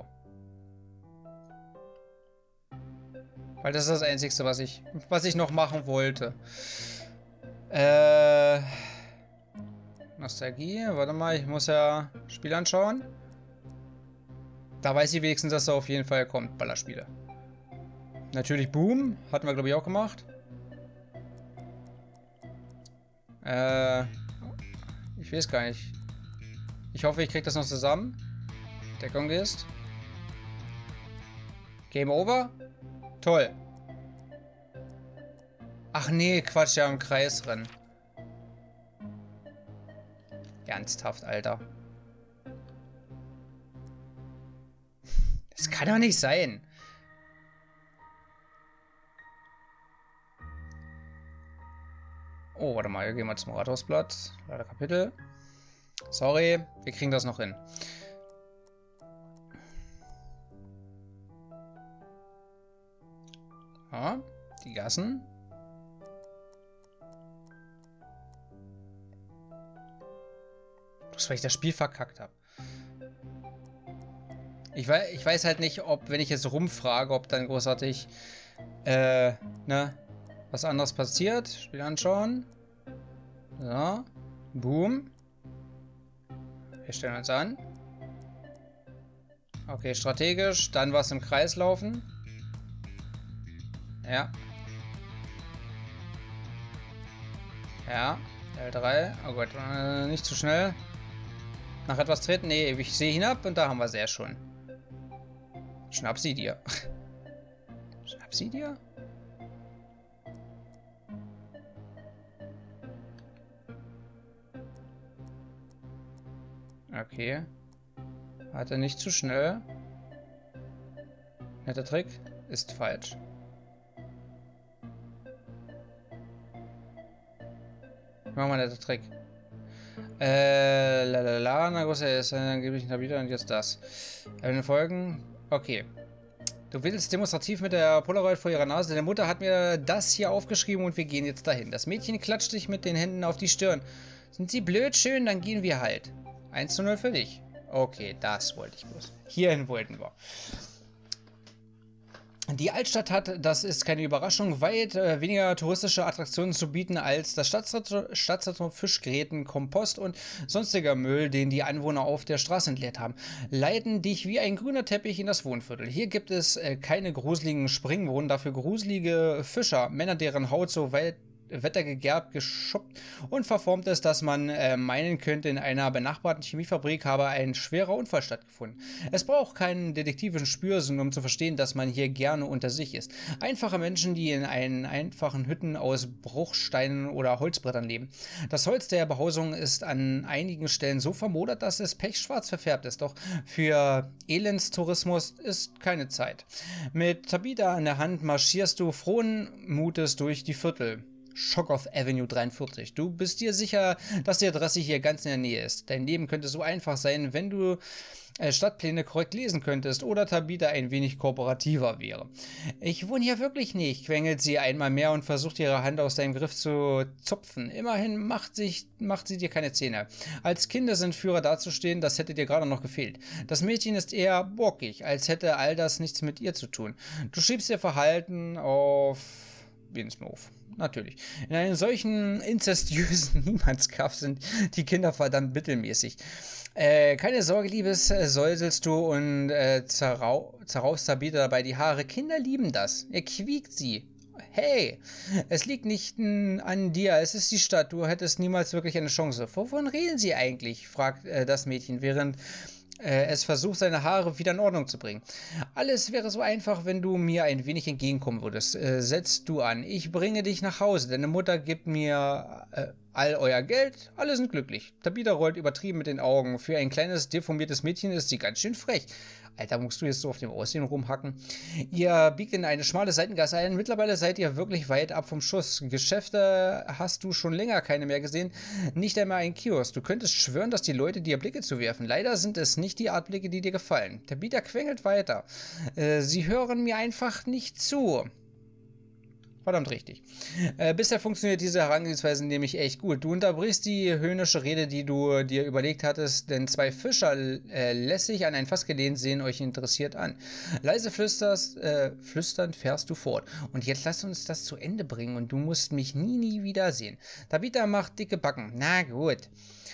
Weil das ist das Einzige, was ich noch machen wollte. Nostalgie. Warte mal, ich muss ja Spiel anschauen. Da weiß ich wenigstens, dass da auf jeden Fall kommt. Ballerspiele. Natürlich Boom. Hatten wir, glaube ich, auch gemacht. Ich weiß gar nicht. Ich hoffe, ich kriege das noch zusammen. Deckung ist. Game over. Toll. Ach nee, Quatsch, ja im Kreis rennen. Ernsthaft, Alter. Das kann doch nicht sein. Oh, warte mal, wir gehen mal zum Rathausblatt. Leider Kapitel. Sorry, wir kriegen das noch hin. Ja, die Gassen. Bloß weil ich das Spiel verkackt habe. Ich weiß halt nicht, ob, wenn ich jetzt rumfrage, ob dann großartig, ne, was anderes passiert. Spiel anschauen. So. Boom. Wir stellen uns an. Okay, strategisch. Dann was im Kreis laufen. Ja. Ja. L3. Oh Gott, nicht zu schnell. Nach etwas treten. Nee, ich sehe hinab und da haben wir sehr schon. Schnapp sie dir. Schnapp sie dir? Okay. Warte, nicht zu schnell. Netter Trick. Ist falsch. Machen wir einen netter Trick. Na groß, dann gebe ich ihn da wieder und jetzt das. Folgen. Okay. Du willst demonstrativ mit der Polaroid vor ihrer Nase. Deine Mutter hat mir das hier aufgeschrieben und wir gehen jetzt dahin. Das Mädchen klatscht dich mit den Händen auf die Stirn. Sind sie blöd schön, dann gehen wir halt. 1:0 für dich. Okay, das wollte ich bloß. Hierhin wollten wir. Die Altstadt hat, das ist keine Überraschung, weit weniger touristische Attraktionen zu bieten als das Stadtzentrum, Fischgräten, Kompost und sonstiger Müll, den die Anwohner auf der Straße entleert haben, leiten dich wie ein grüner Teppich in das Wohnviertel. Hier gibt es keine gruseligen Springbrunnen, dafür gruselige Fischer, Männer, deren Haut so weit wettergegerbt, geschuppt und verformt ist, dass man meinen könnte, in einer benachbarten Chemiefabrik habe ein schwerer Unfall stattgefunden. Es braucht keinen detektivischen Spürsinn, um zu verstehen, dass man hier gerne unter sich ist. Einfache Menschen, die in einfachen Hütten aus Bruchsteinen oder Holzbrettern leben. Das Holz der Behausung ist an einigen Stellen so vermodert, dass es pechschwarz verfärbt ist, doch für Elendstourismus ist keine Zeit. Mit Tabitha an der Hand marschierst du frohen Mutes durch die Viertel. Schokoff Avenue 43. Du bist dir sicher, dass die Adresse hier ganz in der Nähe ist. Dein Leben könnte so einfach sein, wenn du Stadtpläne korrekt lesen könntest oder Tabitha ein wenig kooperativer wäre. Ich wohne hier wirklich nicht, quengelt sie einmal mehr und versucht ihre Hand aus deinem Griff zu zupfen. Immerhin macht sie dir keine Zähne. Als Kinderentführer dazustehen, das hätte dir gerade noch gefehlt. Das Mädchen ist eher bockig, als hätte all das nichts mit ihr zu tun. Du schiebst ihr Verhalten auf Lebenshof. Natürlich. In einem solchen inzestiösen Niemandskampf sind die Kinder verdammt mittelmäßig. Keine Sorge, Liebes, säuselst du und zerraust Tabitha dabei die Haare. Kinder lieben das. Er quiekt sie. Hey, es liegt nicht an dir, es ist die Stadt. Du hättest niemals wirklich eine Chance. Wovon reden sie eigentlich? Fragt das Mädchen, während es versucht, seine Haare wieder in Ordnung zu bringen. Alles wäre so einfach, wenn du mir ein wenig entgegenkommen würdest. Setz du an. Ich bringe dich nach Hause. Deine Mutter gibt mir all euer Geld. Alle sind glücklich. Tabitha rollt übertrieben mit den Augen. Für ein kleines, deformiertes Mädchen ist sie ganz schön frech. Alter, musst du jetzt so auf dem Aussehen rumhacken? Ihr biegt in eine schmale Seitengasse ein. Mittlerweile seid ihr wirklich weit ab vom Schuss. Geschäfte hast du schon länger keine mehr gesehen. Nicht einmal ein Kiosk. Du könntest schwören, dass die Leute dir Blicke zuwerfen. Leider sind es nicht die Art Blicke, die dir gefallen. Tabitha quengelt weiter. Sie hören mir einfach nicht zu. Verdammt richtig. Bisher funktioniert diese Herangehensweise nämlich echt gut. Du unterbrichst die höhnische Rede, die du dir überlegt hattest, denn zwei Fischer lässig an ein Fass gelehnt sehen euch interessiert an. Leise flüsternd fährst du fort. Und jetzt lass uns das zu Ende bringen und du musst mich nie wiedersehen. Tabitha macht dicke Backen. Na gut.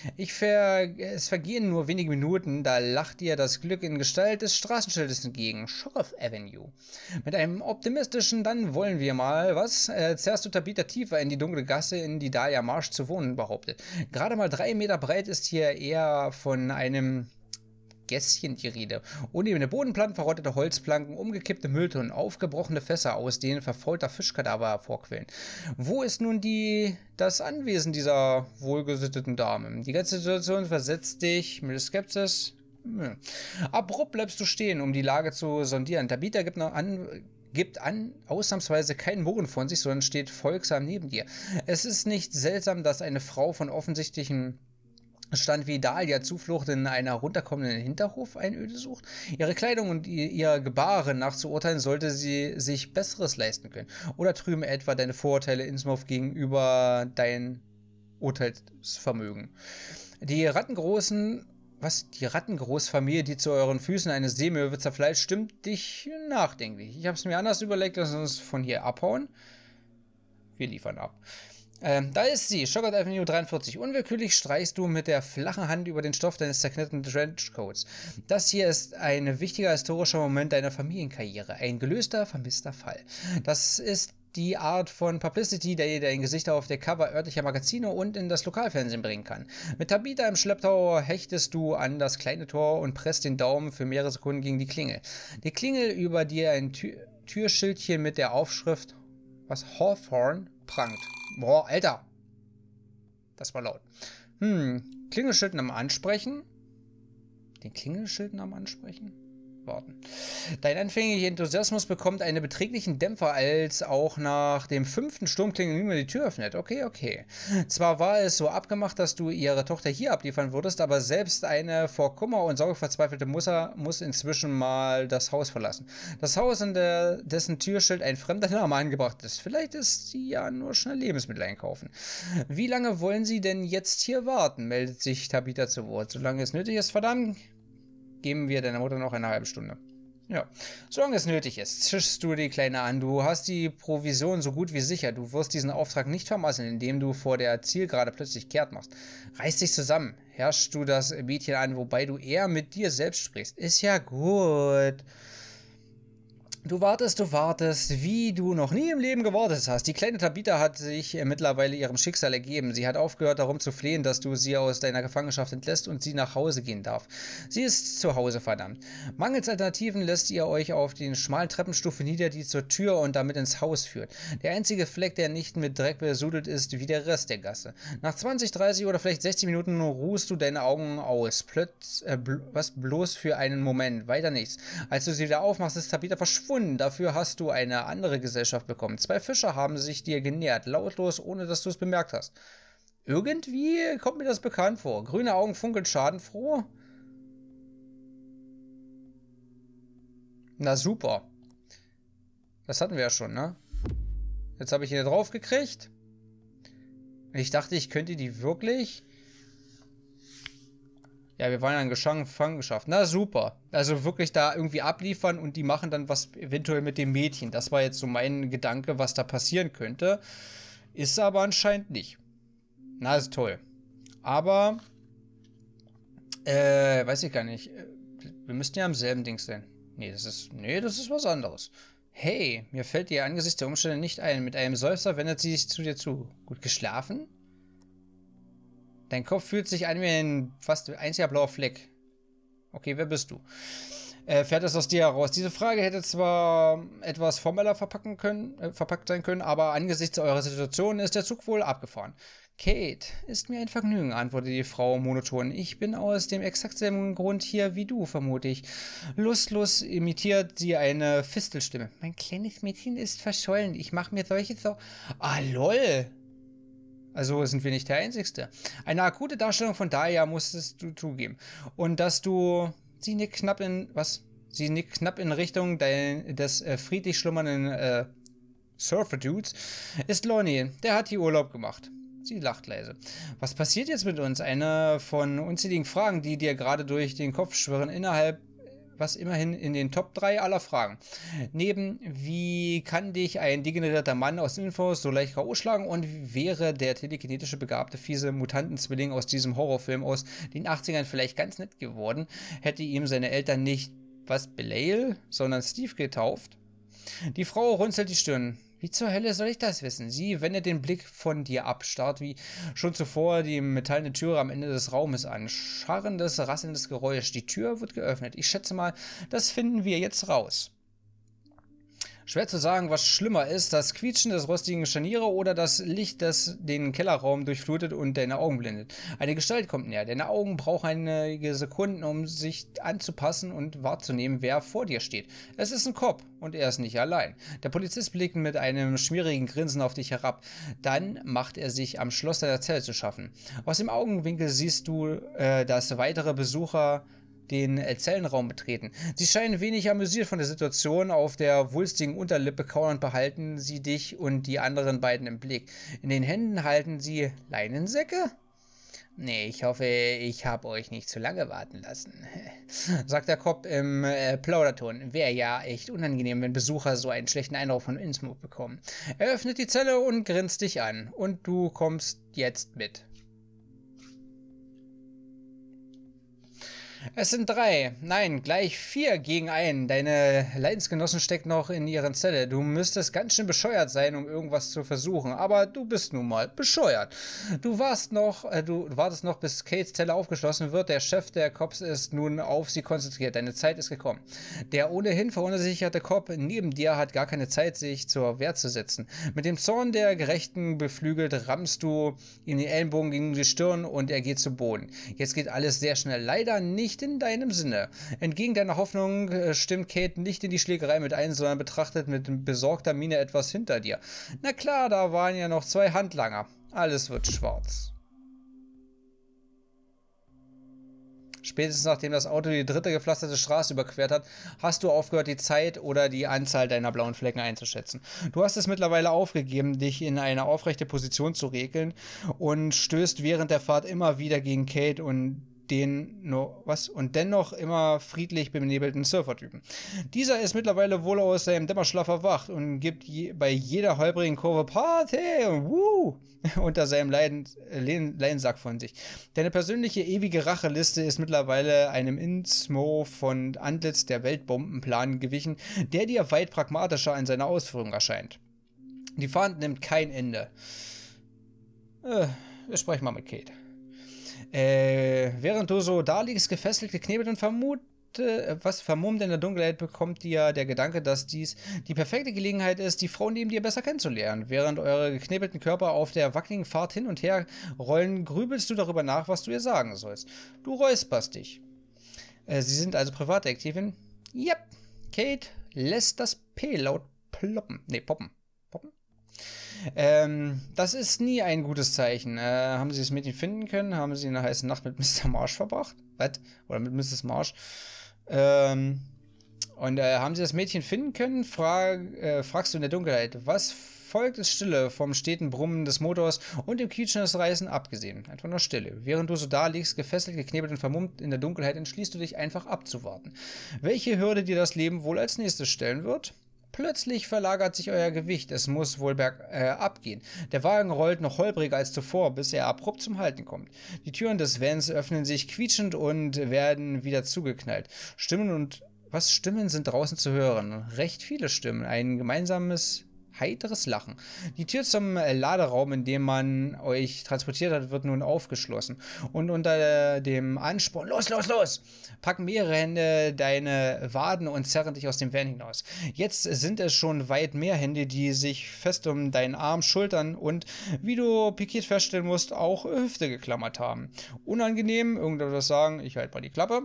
Es vergehen nur wenige Minuten, da lacht dir das Glück in Gestalt des Straßenschildes entgegen. Schokoff Avenue. Mit einem optimistischen "Dann wollen wir mal was" zerrst du Tabitha tiefer in die dunkle Gasse, in die Dahlia Marsh zu wohnen behauptet. Gerade mal 3 Meter breit ist hier eher von einem Gässchen die Rede. Unebene Bodenplatten, verrottete Holzplanken, umgekippte Mülltonnen, aufgebrochene Fässer, aus denen verfaulter Fischkadaver hervorquellen. Wo ist nun das Anwesen dieser wohlgesitteten Dame? Die ganze Situation versetzt dich mit Skepsis. Abrupt bleibst du stehen, um die Lage zu sondieren. Tabitha gibt ausnahmsweise keinen Murren von sich, sondern steht folgsam neben dir. Es ist nicht seltsam, dass eine Frau von offensichtlichen Stand wie Dahlia Zuflucht in einer runterkommenden Hinterhof-Einöde sucht. Ihre Kleidung und ihr Gebaren nach zu urteilen, sollte sie sich Besseres leisten können. Oder trüben etwa deine Vorurteile Innsmouth gegenüber dein Urteilsvermögen. Die Rattengroßfamilie, die zu euren Füßen eine Seemöwe zerfleischt, stimmt dich nachdenklich. Ich habe es mir anders überlegt, lass uns von hier abhauen. Wir liefern ab. Da ist sie, Schokoff Avenue 43. Unwillkürlich streichst du mit der flachen Hand über den Stoff deines zerknitterten Trenchcoats. Das hier ist ein wichtiger historischer Moment deiner Familienkarriere. Ein gelöster, vermisster Fall. Das ist die Art von Publicity, der dir dein Gesicht auf der Cover örtlicher Magazine und in das Lokalfernsehen bringen kann. Mit Tabitha im Schlepptau hechtest du an das kleine Tor und presst den Daumen für mehrere Sekunden gegen die Klingel. Die Klingel über dir ein Türschildchen mit der Aufschrift Hawthorne prangt. Boah, Alter. Das war laut. Klingelschilden am Ansprechen. Den Klingelschilden am Ansprechen? Warten. Dein anfänglicher Enthusiasmus bekommt einen beträchtlichen Dämpfer, als auch nach dem 5. Sturmklingel niemand die Tür öffnet. Okay. Zwar war es so abgemacht, dass du ihre Tochter hier abliefern würdest, aber selbst eine vor Kummer und Sorge verzweifelte Mutter muss inzwischen mal das Haus verlassen. Das Haus, in dessen Türschild ein fremder Name angebracht ist. Vielleicht ist sie ja nur schnell Lebensmittel einkaufen. Wie lange wollen sie denn jetzt hier warten? Meldet sich Tabitha zu Wort. Solange es nötig ist, verdammt, geben wir deiner Mutter noch eine halbe Stunde. Ja, solange es nötig ist, zischst du die Kleine an. Du hast die Provision so gut wie sicher. Du wirst diesen Auftrag nicht vermasseln, indem du vor der Zielgerade plötzlich kehrt machst. Reiß dich zusammen, herrschst du das Mädchen an, wobei du eher mit dir selbst sprichst. Ist ja gut. du wartest, wie du noch nie im Leben gewartet hast. Die kleine Tabitha hat sich mittlerweile ihrem Schicksal ergeben. Sie hat aufgehört, darum zu flehen, dass du sie aus deiner Gefangenschaft entlässt und sie nach Hause gehen darf. Sie ist zu Hause, verdammt. Mangels Alternativen lässt ihr euch auf den schmalen Treppenstufe nieder, die zur Tür und damit ins Haus führt. Der einzige Fleck, der nicht mit Dreck besudelt ist, wie der Rest der Gasse. Nach 20, 30 oder vielleicht 60 Minuten ruhst du deine Augen aus. Bloß für einen Moment, weiter nichts. Als du sie wieder aufmachst, ist Tabitha verschwunden. Dafür hast du eine andere Gesellschaft bekommen. Zwei Fischer haben sich dir genähert, lautlos, ohne dass du es bemerkt hast. Irgendwie kommt mir das bekannt vor. Grüne Augen funkeln schadenfroh. Na super. Das hatten wir ja schon, ne? Jetzt habe ich ihn drauf gekriegt. Ich dachte, ich könnte die wirklich... Ja, wir waren ja in Gefangenschaft. Na super. Also wirklich da irgendwie abliefern und die machen dann was eventuell mit dem Mädchen. Das war jetzt so mein Gedanke, was da passieren könnte. Ist aber anscheinend nicht. Na, ist toll. Aber, weiß ich gar nicht. Wir müssten ja am selben Ding sein. Nee, das ist was anderes. Hey, mir fällt dir angesichts der Umstände nicht ein. Mit einem Seufzer wendet sie sich zu dir zu. Gut geschlafen? Dein Kopf fühlt sich an wie ein fast einziger blauer Fleck. Okay, wer bist du? Fährt es aus dir heraus? Diese Frage hätte zwar etwas formeller verpackt sein können, aber angesichts eurer Situation ist der Zug wohl abgefahren. Kate, ist mir ein Vergnügen, antwortete die Frau monoton. Ich bin aus dem exakt selben Grund hier wie du, vermute ich. Lustlos imitiert sie eine Fistelstimme. Mein kleines Mädchen ist verschollen. Ich mache mir solche Ah, lol. Also sind wir nicht der Einzigste. Eine akute Darstellung von Dahlia musstest du zugeben. Und dass du... Sie nickt knapp in... Was? Sie nickt knapp in Richtung des friedlich schlummernden Surfer-Dudes. Ist Lonnie. Der hat hier Urlaub gemacht. Sie lacht leise. Was passiert jetzt mit uns? Eine von unzähligen Fragen, die dir gerade durch den Kopf schwirren, immerhin in den Top 3 aller Fragen. Neben, wie kann dich ein degenerierter Mann aus Infos so leicht K.O. schlagen und wäre der telekinetische begabte fiese Mutantenzwilling aus diesem Horrorfilm aus den 80ern vielleicht ganz nett geworden, hätte ihm seine Eltern nicht, Belial, sondern Steve getauft? Die Frau runzelt die Stirn. Wie zur Hölle soll ich das wissen? Sie wendet den Blick von dir ab, starrt wie schon zuvor die metallene Türe am Ende des Raumes an. Scharrendes, rasselndes Geräusch. Die Tür wird geöffnet. Ich schätze mal, das finden wir jetzt raus. Schwer zu sagen, was schlimmer ist, das Quietschen des rostigen Scharniere oder das Licht, das den Kellerraum durchflutet und deine Augen blendet. Eine Gestalt kommt näher. Deine Augen brauchen einige Sekunden, um sich anzupassen und wahrzunehmen, wer vor dir steht. Es ist ein Cop und er ist nicht allein. Der Polizist blickt mit einem schmierigen Grinsen auf dich herab. Dann macht er sich am Schloss deiner Zelle zu schaffen. Aus dem Augenwinkel siehst du, dass weitere Besucher den Zellenraum betreten. Sie scheinen wenig amüsiert von der Situation. Auf der wulstigen Unterlippe kauernd behalten sie dich und die anderen beiden im Blick. In den Händen halten sie Leinensäcke? Nee, ich hoffe, ich habe euch nicht zu lange warten lassen, sagt der Cop im Plauderton. Wäre ja echt unangenehm, wenn Besucher so einen schlechten Eindruck von Innsmouth bekommen. Er öffnet die Zelle und grinst dich an. Und du kommst jetzt mit. Es sind 3, nein, gleich 4 gegen 1. Deine Leidensgenossen steckt noch in ihren Zelle. Du müsstest ganz schön bescheuert sein, um irgendwas zu versuchen. Aber du bist nun mal bescheuert. Du wartest noch, bis Kates Zelle aufgeschlossen wird. Der Chef der Cops ist nun auf sie konzentriert. Deine Zeit ist gekommen. Der ohnehin verunsicherte Cop neben dir hat gar keine Zeit, sich zur Wehr zu setzen. Mit dem Zorn der Gerechten beflügelt, rammst du ihm den Ellenbogen gegen die Stirn und er geht zu Boden. Jetzt geht alles sehr schnell. Leider nicht in deinem Sinne. Entgegen deiner Hoffnung stimmt Kate nicht in die Schlägerei mit ein, sondern betrachtet mit besorgter Miene etwas hinter dir. Na klar, da waren ja noch 2 Handlanger. Alles wird schwarz. Spätestens nachdem das Auto die 3. gepflasterte Straße überquert hat, hast du aufgehört, die Zeit oder die Anzahl deiner blauen Flecken einzuschätzen. Du hast es mittlerweile aufgegeben, dich in eine aufrechte Position zu regeln und stößt während der Fahrt immer wieder gegen Kate und und dennoch immer friedlich benebelten Surfertypen. Dieser ist mittlerweile wohl aus seinem Dämmerschlaf erwacht und gibt bei jeder holprigen Kurve Party und Woo unter seinem Leidensack von sich. Deine persönliche ewige Racheliste ist mittlerweile einem Insmo von Antlitz der Weltbombenplan gewichen, der dir weit pragmatischer in seiner Ausführung erscheint. Die Fahrt nimmt kein Ende. Wir sprechen mal mit Kate. Während du so da liegst, gefesselt, geknebelt und vermummt in der Dunkelheit, bekommt dir der Gedanke, dass dies die perfekte Gelegenheit ist, die Frau neben dir besser kennenzulernen. Während eure geknebelten Körper auf der wackeligen Fahrt hin und her rollen, grübelst du darüber nach, was du ihr sagen sollst. Du räusperst dich. Sie sind also Privatdetektivin? Yep. Kate lässt das P laut ploppen. Nee, poppen. Poppen? Das ist nie ein gutes Zeichen. Haben Sie das Mädchen finden können? Haben Sie eine heiße Nacht mit Mr. Marsh verbracht? Was? Oder mit Mrs. Marsh? Haben Sie das Mädchen finden können? Fragst du in der Dunkelheit. Was folgt, ist Stille vom steten Brummen des Motors und dem Quietschen des Reißen abgesehen. Einfach nur Stille. Während du so da liegst, gefesselt, geknebelt und vermummt in der Dunkelheit, entschließt du dich einfach abzuwarten. Welche Hürde dir das Leben wohl als nächstes stellen wird? Plötzlich verlagert sich euer Gewicht. Es muss wohl bergab gehen. Der Wagen rollt noch holpriger als zuvor, bis er abrupt zum Halten kommt. Die Türen des Vans öffnen sich quietschend und werden wieder zugeknallt. Stimmen sind draußen zu hören. Recht viele Stimmen. Ein gemeinsames heiteres Lachen. Die Tür zum Laderaum, in dem man euch transportiert hat, wird nun aufgeschlossen. Und unter dem Ansporn, los, packen mehrere Hände deine Waden und zerren dich aus dem Van hinaus. Jetzt sind es schon weit mehr Hände, die sich fest um deinen Arm, Schultern und, wie du pikiert feststellen musst, auch Hüfte geklammert haben. Unangenehm, irgendetwas sagen, ich halte mal die Klappe.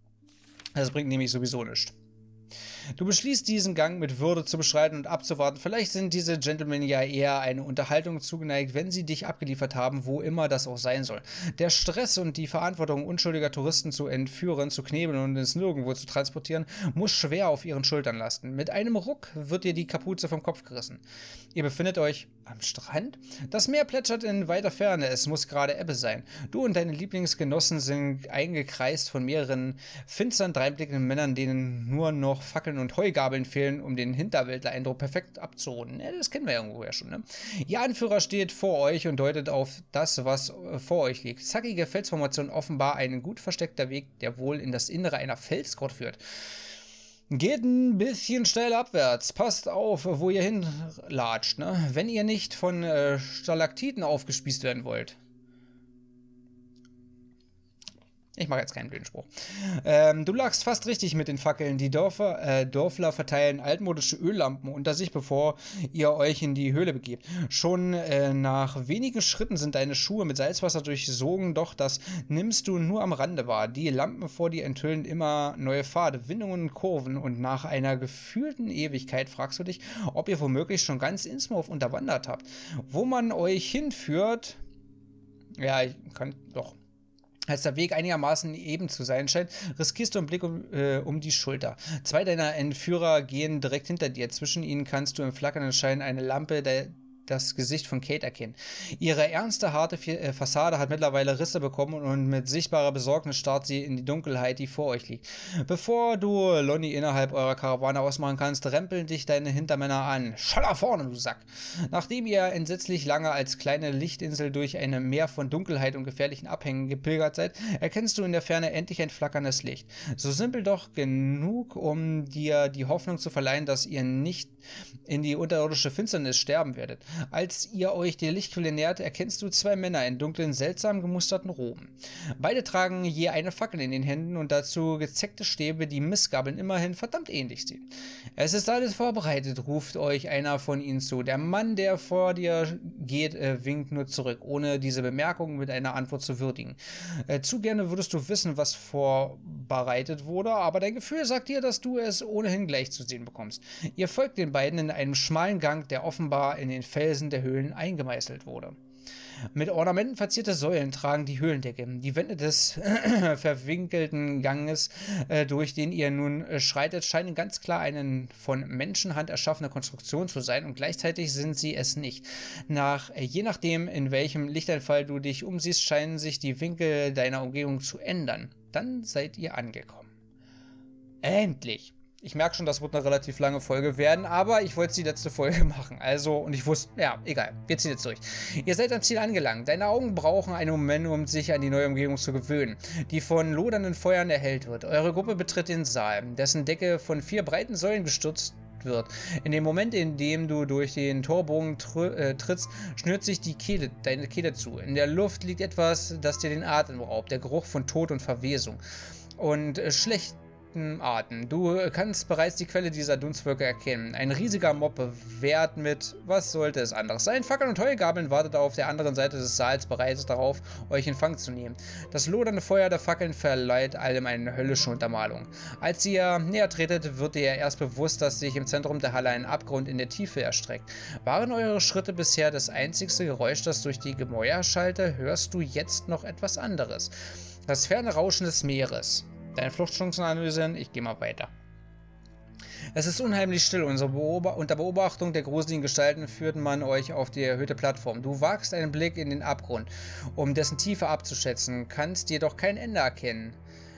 Das bringt nämlich sowieso nichts. Du beschließt, diesen Gang mit Würde zu beschreiten und abzuwarten. Vielleicht sind diese Gentlemen ja eher eine Unterhaltung zugeneigt, wenn sie dich abgeliefert haben, wo immer das auch sein soll. Der Stress und die Verantwortung, unschuldiger Touristen zu entführen, zu knebeln und ins Nirgendwo zu transportieren, muss schwer auf ihren Schultern lasten. Mit einem Ruck wird dir die Kapuze vom Kopf gerissen. Ihr befindet euch am Strand? Das Meer plätschert in weiter Ferne, es muss gerade Ebbe sein. Du und deine Lieblingsgenossen sind eingekreist von mehreren finstern, dreinblickenden Männern, denen nur noch Fackeln und Heugabeln fehlen, um den Hinterwäldler-Eindruck perfekt abzurunden. Ja, das kennen wir ja irgendwo ja schon, ne? Ihr Anführer steht vor euch und deutet auf das, was vor euch liegt. Zackige Felsformation, offenbar ein gut versteckter Weg, der wohl in das Innere einer Felsgrotte führt. Geht ein bisschen steil abwärts. Passt auf, wo ihr hinlatscht, ne? Wenn ihr nicht von Stalaktiten aufgespießt werden wollt. Ich mache jetzt keinen blöden Spruch. Du lagst fast richtig mit den Fackeln. Die Dörfler verteilen altmodische Öllampen unter sich, bevor ihr euch in die Höhle begebt. Schon nach wenigen Schritten sind deine Schuhe mit Salzwasser durchsogen, doch das nimmst du nur am Rande wahr. Die Lampen vor dir enthüllen immer neue Pfade, Windungen und Kurven und nach einer gefühlten Ewigkeit fragst du dich, ob ihr womöglich schon ganz Innsmouth unterwandert habt. Wo man euch hinführt, ja, ich kann doch. Als der Weg einigermaßen eben zu sein scheint, riskierst du einen Blick um die Schulter. Zwei deiner Entführer gehen direkt hinter dir. Zwischen ihnen kannst du im flackernden Schein eine Lampe das Gesicht von Kate erkennen. Ihre ernste, harte Fassade hat mittlerweile Risse bekommen und mit sichtbarer Besorgnis starrt sie in die Dunkelheit, die vor euch liegt. Bevor du Lonnie innerhalb eurer Karawane ausmachen kannst, rempeln dich deine Hintermänner an. Scholler vorne, du Sack! Nachdem ihr entsetzlich lange als kleine Lichtinsel durch ein Meer von Dunkelheit und gefährlichen Abhängen gepilgert seid, erkennst du in der Ferne endlich ein flackerndes Licht. So simpel doch genug, um dir die Hoffnung zu verleihen, dass ihr nicht in die unterirdische Finsternis sterben werdet. Als ihr euch der Lichtquelle nähert, erkennst du zwei Männer in dunklen, seltsam gemusterten Roben. Beide tragen je eine Fackel in den Händen und dazu gezeckte Stäbe, die Missgabeln immerhin verdammt ähnlich sehen. Es ist alles vorbereitet, ruft euch einer von ihnen zu. Der Mann, der vor dir geht, winkt nur zurück, ohne diese Bemerkung mit einer Antwort zu würdigen. Zu gerne würdest du wissen, was vorbereitet wurde, aber dein Gefühl sagt dir, dass du es ohnehin gleich zu sehen bekommst. Ihr folgt den beiden in einem schmalen Gang, der offenbar in den Felsen der Höhlen eingemeißelt wurde. Mit Ornamenten verzierte Säulen tragen die Höhlendecke. Die Wände des verwinkelten Ganges, durch den ihr nun schreitet, scheinen ganz klar eine von Menschenhand erschaffene Konstruktion zu sein und gleichzeitig sind sie es nicht. Je nachdem, in welchem Lichteinfall du dich umsiehst, scheinen sich die Winkel deiner Umgebung zu ändern. Dann seid ihr angekommen. Endlich! Ich merke schon, das wird eine relativ lange Folge werden, aber ich wollte es die letzte Folge machen. Also, und ich wusste, ja, egal, wir ziehen jetzt durch. Ihr seid am Ziel angelangt. Deine Augen brauchen einen Moment, um sich an die neue Umgebung zu gewöhnen, die von lodernden Feuern erhellt wird. Eure Gruppe betritt den Saal, dessen Decke von 4 breiten Säulen gestützt wird. In dem Moment, in dem du durch den Torbogen trittst, schnürt sich deine Kehle zu. In der Luft liegt etwas, das dir den Atem raubt, der Geruch von Tod und Verwesung. Und schlecht Arten. Du kannst bereits die Quelle dieser Dunstwolke erkennen. Ein riesiger Mob wehrt mit, was sollte es anderes sein? Fackeln und Heugabeln wartet auf der anderen Seite des Saals bereit darauf, euch in Fang zu nehmen. Das lodernde Feuer der Fackeln verleiht allem eine höllische Untermalung. Als ihr näher tretet, wird dir erst bewusst, dass sich im Zentrum der Halle ein Abgrund in der Tiefe erstreckt. Waren eure Schritte bisher das einzigste Geräusch, das durch die Gemäuer schallte, hörst du jetzt noch etwas anderes. Das ferne Rauschen des Meeres. Deine Fluchtchancen analysieren, ich gehe mal weiter. Es ist unheimlich still. Unter Beobachtung der gruseligen Gestalten führt man euch auf die erhöhte Plattform. Du wagst einen Blick in den Abgrund, um dessen Tiefe abzuschätzen, kannst jedoch kein Ende erkennen.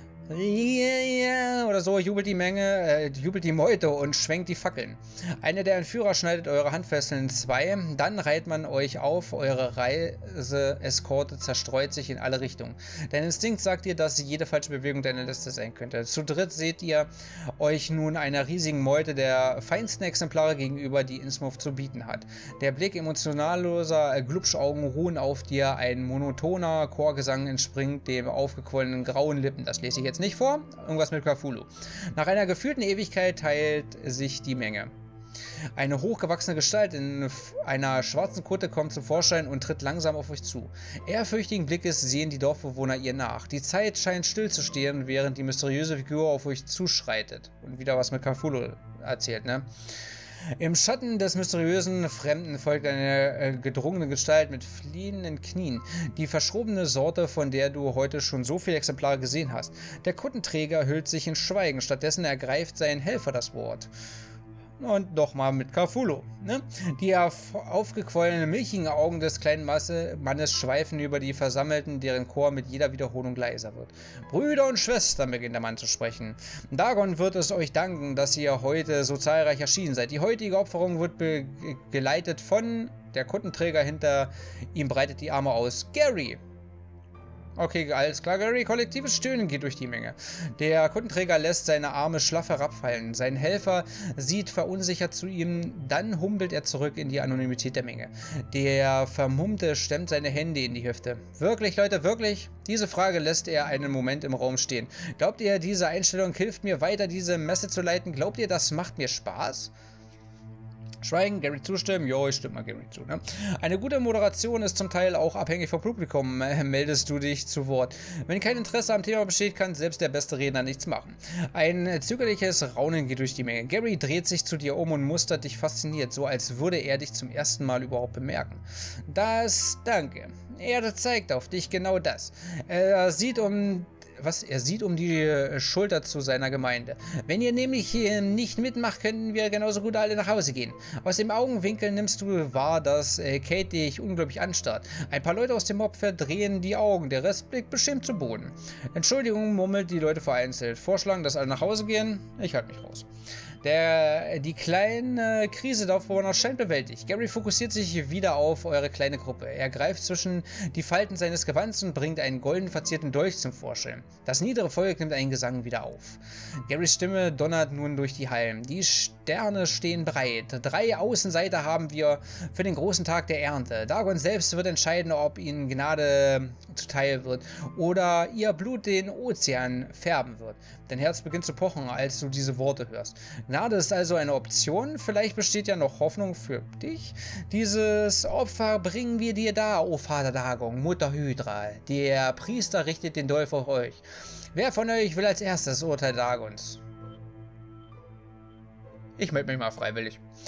Oder so jubelt die Menge, jubelt die Meute und schwenkt die Fackeln. Einer der Entführer schneidet eure Handfesseln in 2, dann reiht man euch auf, eure Reise-Eskorte zerstreut sich in alle Richtungen. Dein Instinkt sagt dir, dass jede falsche Bewegung deine letzte sein könnte. Zu dritt seht ihr euch nun einer riesigen Meute der feinsten Exemplare gegenüber, die Innsmouth zu bieten hat. Der Blick emotionalloser Glubschaugen ruhen auf dir, ein monotoner Chorgesang entspringt dem aufgequollenen grauen Lippen. Das lese ich jetzt nicht vor, irgendwas mit Cthulhu. Nach einer gefühlten Ewigkeit teilt sich die Menge. Eine hochgewachsene Gestalt in einer schwarzen Kutte kommt zum Vorschein und tritt langsam auf euch zu. Ehrfürchtigen Blickes sehen die Dorfbewohner ihr nach. Die Zeit scheint stillzustehen, während die mysteriöse Figur auf euch zuschreitet. Und wieder was mit Cthulhu erzählt, ne? Im Schatten des mysteriösen Fremden folgt eine gedrungene Gestalt mit fliehenden Knien. Die verschrobene Sorte, von der du heute schon so viele Exemplare gesehen hast. Der Kuttenträger hüllt sich in Schweigen, stattdessen ergreift sein Helfer das Wort. Und nochmal mit Cthulhu. Ne? Die aufgequollenen, milchigen Augen des kleinen Mannes schweifen über die Versammelten, deren Chor mit jeder Wiederholung leiser wird. Brüder und Schwestern, beginnt der Mann zu sprechen. Dagon wird es euch danken, dass ihr heute so zahlreich erschienen seid. Die heutige Opferung wird geleitet von der Kuttenträger hinter ihm breitet die Arme aus. Gary! Okay, alles klar, Gary. Kollektives Stöhnen geht durch die Menge. Der Kuttenträger lässt seine Arme schlaff herabfallen. Sein Helfer sieht verunsichert zu ihm, dann humpelt er zurück in die Anonymität der Menge. Der Vermummte stemmt seine Hände in die Hüfte. Wirklich, Leute, wirklich? Diese Frage lässt er einen Moment im Raum stehen. Glaubt ihr, diese Einstellung hilft mir weiter, diese Messe zu leiten? Glaubt ihr, das macht mir Spaß? Schweigen, Gary zustimmen. Jo, ich stimme mal Gary zu. Ne? Eine gute Moderation ist zum Teil auch abhängig vom Publikum. Meldest du dich zu Wort. Wenn kein Interesse am Thema besteht, kann selbst der beste Redner nichts machen. Ein zögerliches Raunen geht durch die Menge. Gary dreht sich zu dir um und mustert dich fasziniert, so als würde er dich zum ersten Mal überhaupt bemerken. Danke. Er zeigt auf dich genau das. Er sieht um die Schulter zu seiner Gemeinde. Wenn ihr nämlich hier nicht mitmacht, könnten wir genauso gut alle nach Hause gehen. Aus dem Augenwinkel nimmst du wahr, dass Kate dich unglaublich anstarrt. Ein paar Leute aus dem Mob verdrehen die Augen, der Rest blickt beschämt zu Boden. Entschuldigung, murmelt die Leute vereinzelt. Vorschlagen, dass alle nach Hause gehen? Ich halte mich raus. Die kleine Krise der Aufbewohner scheint bewältigt. Gary fokussiert sich wieder auf eure kleine Gruppe. Er greift zwischen die Falten seines Gewands und bringt einen golden verzierten Dolch zum Vorschein. Das niedere Volk nimmt einen Gesang wieder auf. Garys Stimme donnert nun durch die Hallen. Die Sterne stehen bereit. 3 Außenseiter haben wir für den großen Tag der Ernte. Dagon selbst wird entscheiden, ob ihnen Gnade zuteil wird oder ihr Blut den Ozean färben wird. Dein Herz beginnt zu pochen, als du diese Worte hörst. Gnade ist also eine Option. Vielleicht besteht ja noch Hoffnung für dich. Dieses Opfer bringen wir dir da, o Vater Dagon, Mutter Hydra. Der Priester richtet den Dolch auf euch. Wer von euch will als erstes Urteil Dagons? Ich melde mich mal freiwillig.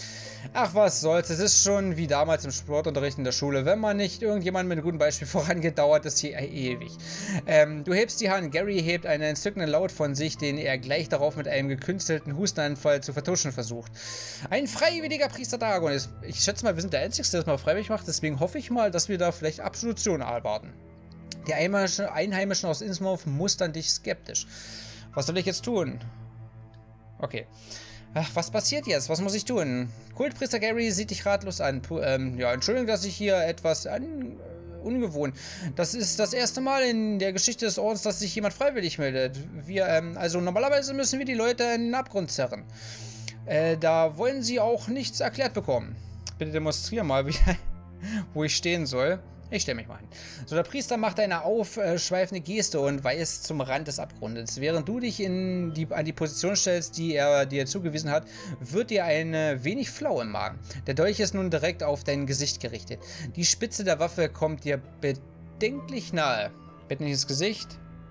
Ach, was soll's. Es ist schon wie damals im Sportunterricht in der Schule. Wenn man nicht irgendjemand mit einem guten Beispiel vorangeht, dauert es hier ewig. Du hebst die Hand. Gary hebt einen entzückenden Laut von sich, den er gleich darauf mit einem gekünstelten Hustenanfall zu vertuschen versucht. Ein freiwilliger Priester Dagon ist. Ich schätze mal, wir sind der Einzige, der das mal freiwillig macht. Deswegen hoffe ich mal, dass wir da vielleicht Absolution erwarten. Die Einheimischen aus Innsmouth mustern dich skeptisch. Was soll ich jetzt tun? Okay. Ach, was passiert jetzt? Was muss ich tun? Kultpriester Gary sieht dich ratlos an. Ja, Entschuldigung, dass ich hier etwas ungewohnt. Das ist das erste Mal in der Geschichte des Ordens, dass sich jemand freiwillig meldet. Also normalerweise müssen wir die Leute in den Abgrund zerren. Da wollen sie auch nichts erklärt bekommen. Bitte demonstriere mal, wo ich stehen soll. Ich stelle mich mal hin. So, der Priester macht eine aufschweifende Geste und weist zum Rand des Abgrundes. Während du dich an die Position stellst, die er dir zugewiesen hat, wird dir ein wenig flau im Magen. Der Dolch ist nun direkt auf dein Gesicht gerichtet. Die Spitze der Waffe kommt dir bedenklich nahe. Bitte nicht ins Gesicht.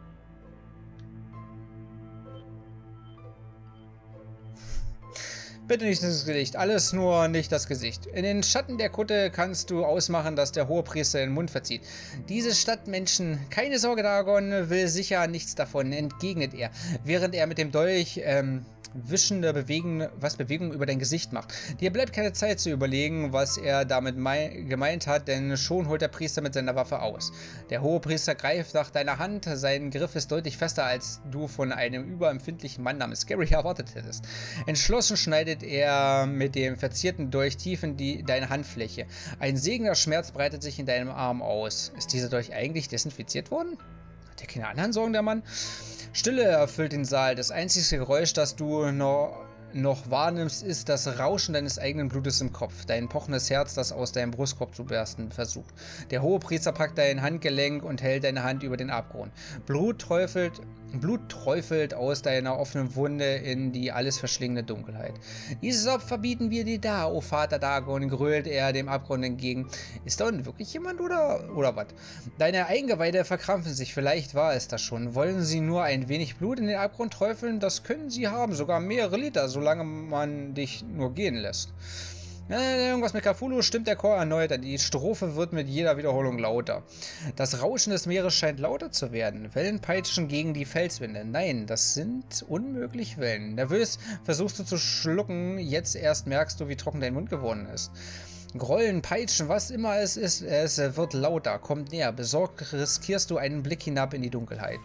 Bitte nicht ins Gesicht, alles nur nicht das Gesicht. In den Schatten der Kutte kannst du ausmachen, dass der Hohepriester den Mund verzieht. Diese Stadtmenschen, keine Sorge, Dagon will sicher nichts davon, entgegnet er, während er mit dem Dolch wischende Bewegung über dein Gesicht macht. Dir bleibt keine Zeit zu überlegen, was er damit gemeint hat, denn schon holt der Priester mit seiner Waffe aus. Der Hohepriester greift nach deiner Hand, sein Griff ist deutlich fester, als du von einem überempfindlichen Mann namens Gary erwartet hättest. Entschlossen schneidet er mit dem verzierten Dolch tief in deine Handfläche. Ein sehender Schmerz breitet sich in deinem Arm aus. Ist dieser Dolch eigentlich desinfiziert worden? Hat er keine anderen Sorgen, der Mann? Stille erfüllt den Saal. Das einzige Geräusch, das du noch wahrnimmst, ist das Rauschen deines eigenen Blutes im Kopf. Dein pochendes Herz, das aus deinem Brustkorb zu bersten versucht. Der Hohepriester packt dein Handgelenk und hält deine Hand über den Abgrund. Blut träufelt aus deiner offenen Wunde in die alles verschlingende Dunkelheit. Dieses Opfer bieten wir dir da, o Vater Dagon, grölt er dem Abgrund entgegen. Ist da unten wirklich jemand oder was? Deine Eingeweide verkrampfen sich, vielleicht war es das schon. Wollen sie nur ein wenig Blut in den Abgrund träufeln? Das können sie haben, sogar mehrere Liter, solange man dich nur gehen lässt. Irgendwas mit Cthulhu stimmt der Chor erneut an. Die Strophe wird mit jeder Wiederholung lauter. Das Rauschen des Meeres scheint lauter zu werden. Wellen peitschen gegen die Felswände. Nein, das sind unmöglich Wellen. Nervös versuchst du zu schlucken. Jetzt erst merkst du, wie trocken dein Mund geworden ist. Grollen, Peitschen, was immer es ist, es wird lauter. Kommt näher. Besorgt riskierst du einen Blick hinab in die Dunkelheit.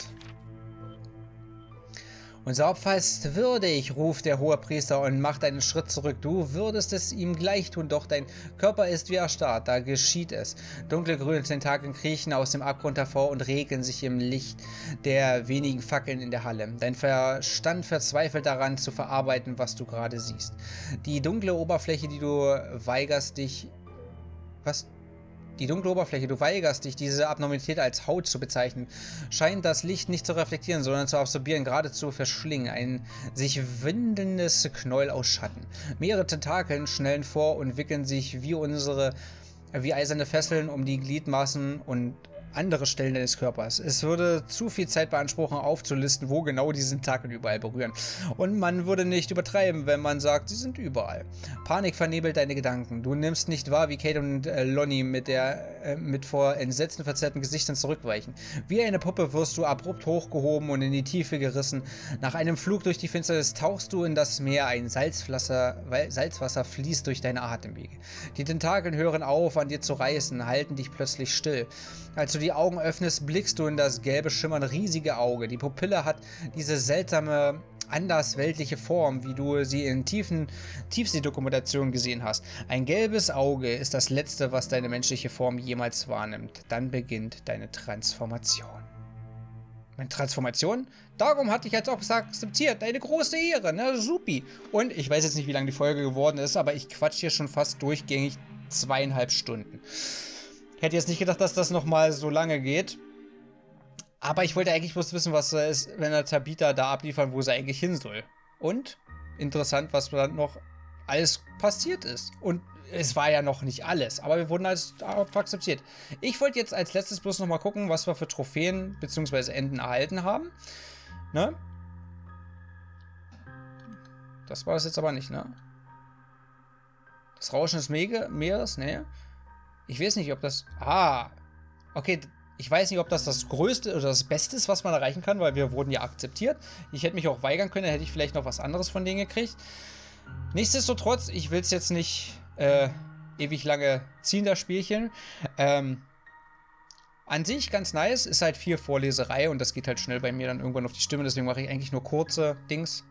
Unser Opfer ist würdig, ruft der Hohepriester und macht einen Schritt zurück. Du würdest es ihm gleich tun, doch dein Körper ist wie erstarrt. Da geschieht es. Dunkle grüne Tentakeln kriechen aus dem Abgrund hervor und regeln sich im Licht der wenigen Fackeln in der Halle. Dein Verstand verzweifelt daran, zu verarbeiten, was du gerade siehst. Die dunkle Oberfläche, du weigerst dich, diese Abnormalität als Haut zu bezeichnen, scheint das Licht nicht zu reflektieren, sondern zu absorbieren, geradezu zu verschlingen. Ein sich windendes Knäuel aus Schatten. Mehrere Tentakeln schnellen vor und wickeln sich wie eiserne Fesseln um die Gliedmaßen und andere Stellen deines Körpers. Es würde zu viel Zeit beanspruchen, aufzulisten, wo genau diese Tentakel überall berühren. Und man würde nicht übertreiben, wenn man sagt, sie sind überall. Panik vernebelt deine Gedanken. Du nimmst nicht wahr, wie Kate und Lonnie mit vor Entsetzen verzerrten Gesichtern zurückweichen. Wie eine Puppe wirst du abrupt hochgehoben und in die Tiefe gerissen. Nach einem Flug durch die Finsternis tauchst du in das Meer. Ein Salzwasser fließt durch deine Atemwege. Die Tentakeln hören auf, an dir zu reißen, halten dich plötzlich still. Als du die Augen öffnest, blickst du in das gelbe, schimmernde, riesige Auge. Die Pupille hat diese seltsame, andersweltliche Form, wie du sie in Tiefseedokumentationen gesehen hast. Ein gelbes Auge ist das Letzte, was deine menschliche Form jemals wahrnimmt. Dann beginnt deine Transformation. Meine Transformation? Darum hatte ich jetzt auch akzeptiert. Eine große Ehre, ne? Supi. Und ich weiß jetzt nicht, wie lange die Folge geworden ist, aber ich quatsch hier schon fast durchgängig 2,5 Stunden. Ich hätte jetzt nicht gedacht, dass das nochmal so lange geht. Aber ich wollte eigentlich bloß wissen, was ist, wenn der Tabitha da abliefern, wo sie eigentlich hin soll. Und interessant, was dann noch alles passiert ist. Und es war ja noch nicht alles, aber wir wurden als Opfer akzeptiert. Ich wollte jetzt als letztes bloß nochmal gucken, was wir für Trophäen bzw. Enden erhalten haben. Ne? Das war es jetzt aber nicht, ne? Das Rauschen des Meeres, ne? Ich weiß nicht, ob das... Ah, okay, ich weiß nicht, ob das das Größte oder das Beste ist, was man erreichen kann, weil wir wurden ja akzeptiert. Ich hätte mich auch weigern können, dann hätte ich vielleicht noch was anderes von denen gekriegt. Nichtsdestotrotz, ich will es jetzt nicht ewig lange ziehen, das Spielchen. An sich ganz nice, ist halt viel Vorleserei und das geht halt schnell bei mir dann irgendwann auf die Stimme, deswegen mache ich eigentlich nur kurze Dings,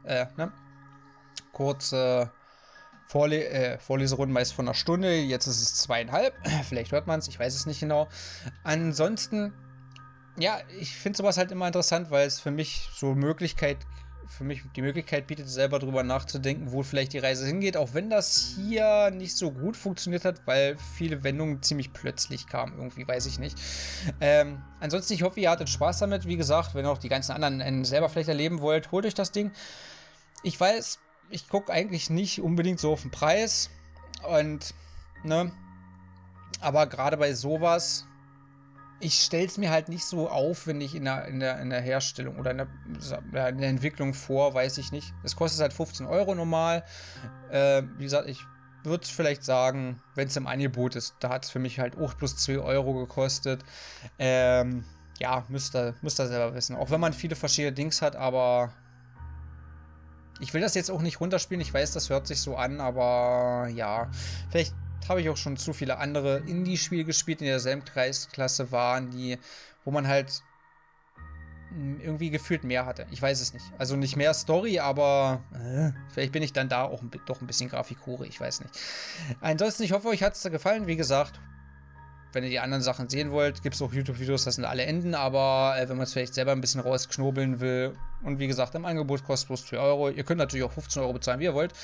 kurze Vorleserunden, meist von einer Stunde, jetzt ist es 2,5, vielleicht hört man es, ich weiß es nicht genau. Ansonsten, ja, ich finde sowas halt immer interessant, weil es für mich die Möglichkeit bietet, selber drüber nachzudenken, wo vielleicht die Reise hingeht, auch wenn das hier nicht so gut funktioniert hat, weil viele Wendungen ziemlich plötzlich kamen, irgendwie, weiß ich nicht. Ansonsten, ich hoffe, ihr hattet Spaß damit. Wie gesagt, wenn ihr auch die ganzen anderen selber vielleicht erleben wollt, holt euch das Ding. Ich weiß, ich gucke eigentlich nicht unbedingt so auf den Preis und, ne, aber gerade bei sowas, ich stelle es mir halt nicht so aufwendig in der Herstellung oder in der Entwicklung vor, weiß ich nicht. Es kostet halt 15 Euro normal. Wie gesagt, ich würde vielleicht sagen, wenn es im Angebot ist, da hat es für mich halt auch plus 2 Euro gekostet. Ja, müsst ihr selber wissen. Auch wenn man viele verschiedene Dings hat, aber ich will das jetzt auch nicht runterspielen. Ich weiß, das hört sich so an, aber ja, vielleicht habe ich auch schon zu viele andere Indie-Spiele gespielt, die in derselben Kreisklasse waren, wo man halt irgendwie gefühlt mehr hatte. Ich weiß es nicht. Also nicht mehr Story, aber vielleicht bin ich dann da auch doch ein bisschen Grafikhure, ich weiß nicht. Ansonsten, ich hoffe, euch hat es gefallen. Wie gesagt, wenn ihr die anderen Sachen sehen wollt, gibt es auch YouTube-Videos, das sind alle Enden, aber wenn man es vielleicht selber ein bisschen rausknobeln will und wie gesagt, im Angebot kostet bloß 2 Euro. Ihr könnt natürlich auch 15 Euro bezahlen, wie ihr wollt.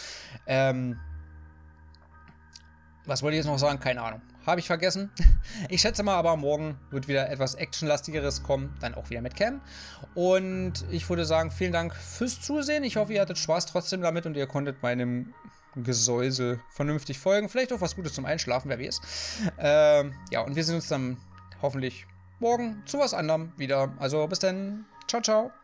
Was wollte ich jetzt noch sagen? Keine Ahnung. Habe ich vergessen. Ich schätze mal, aber morgen wird wieder etwas Actionlastigeres kommen. Dann auch wieder mit Cam. Und ich würde sagen, vielen Dank fürs Zusehen. Ich hoffe, ihr hattet Spaß trotzdem damit und ihr konntet meinem Gesäusel vernünftig folgen. Vielleicht auch was Gutes zum Einschlafen, wer weiß. Ja, und wir sehen uns dann hoffentlich morgen zu was anderem wieder. Also bis dann. Ciao, ciao.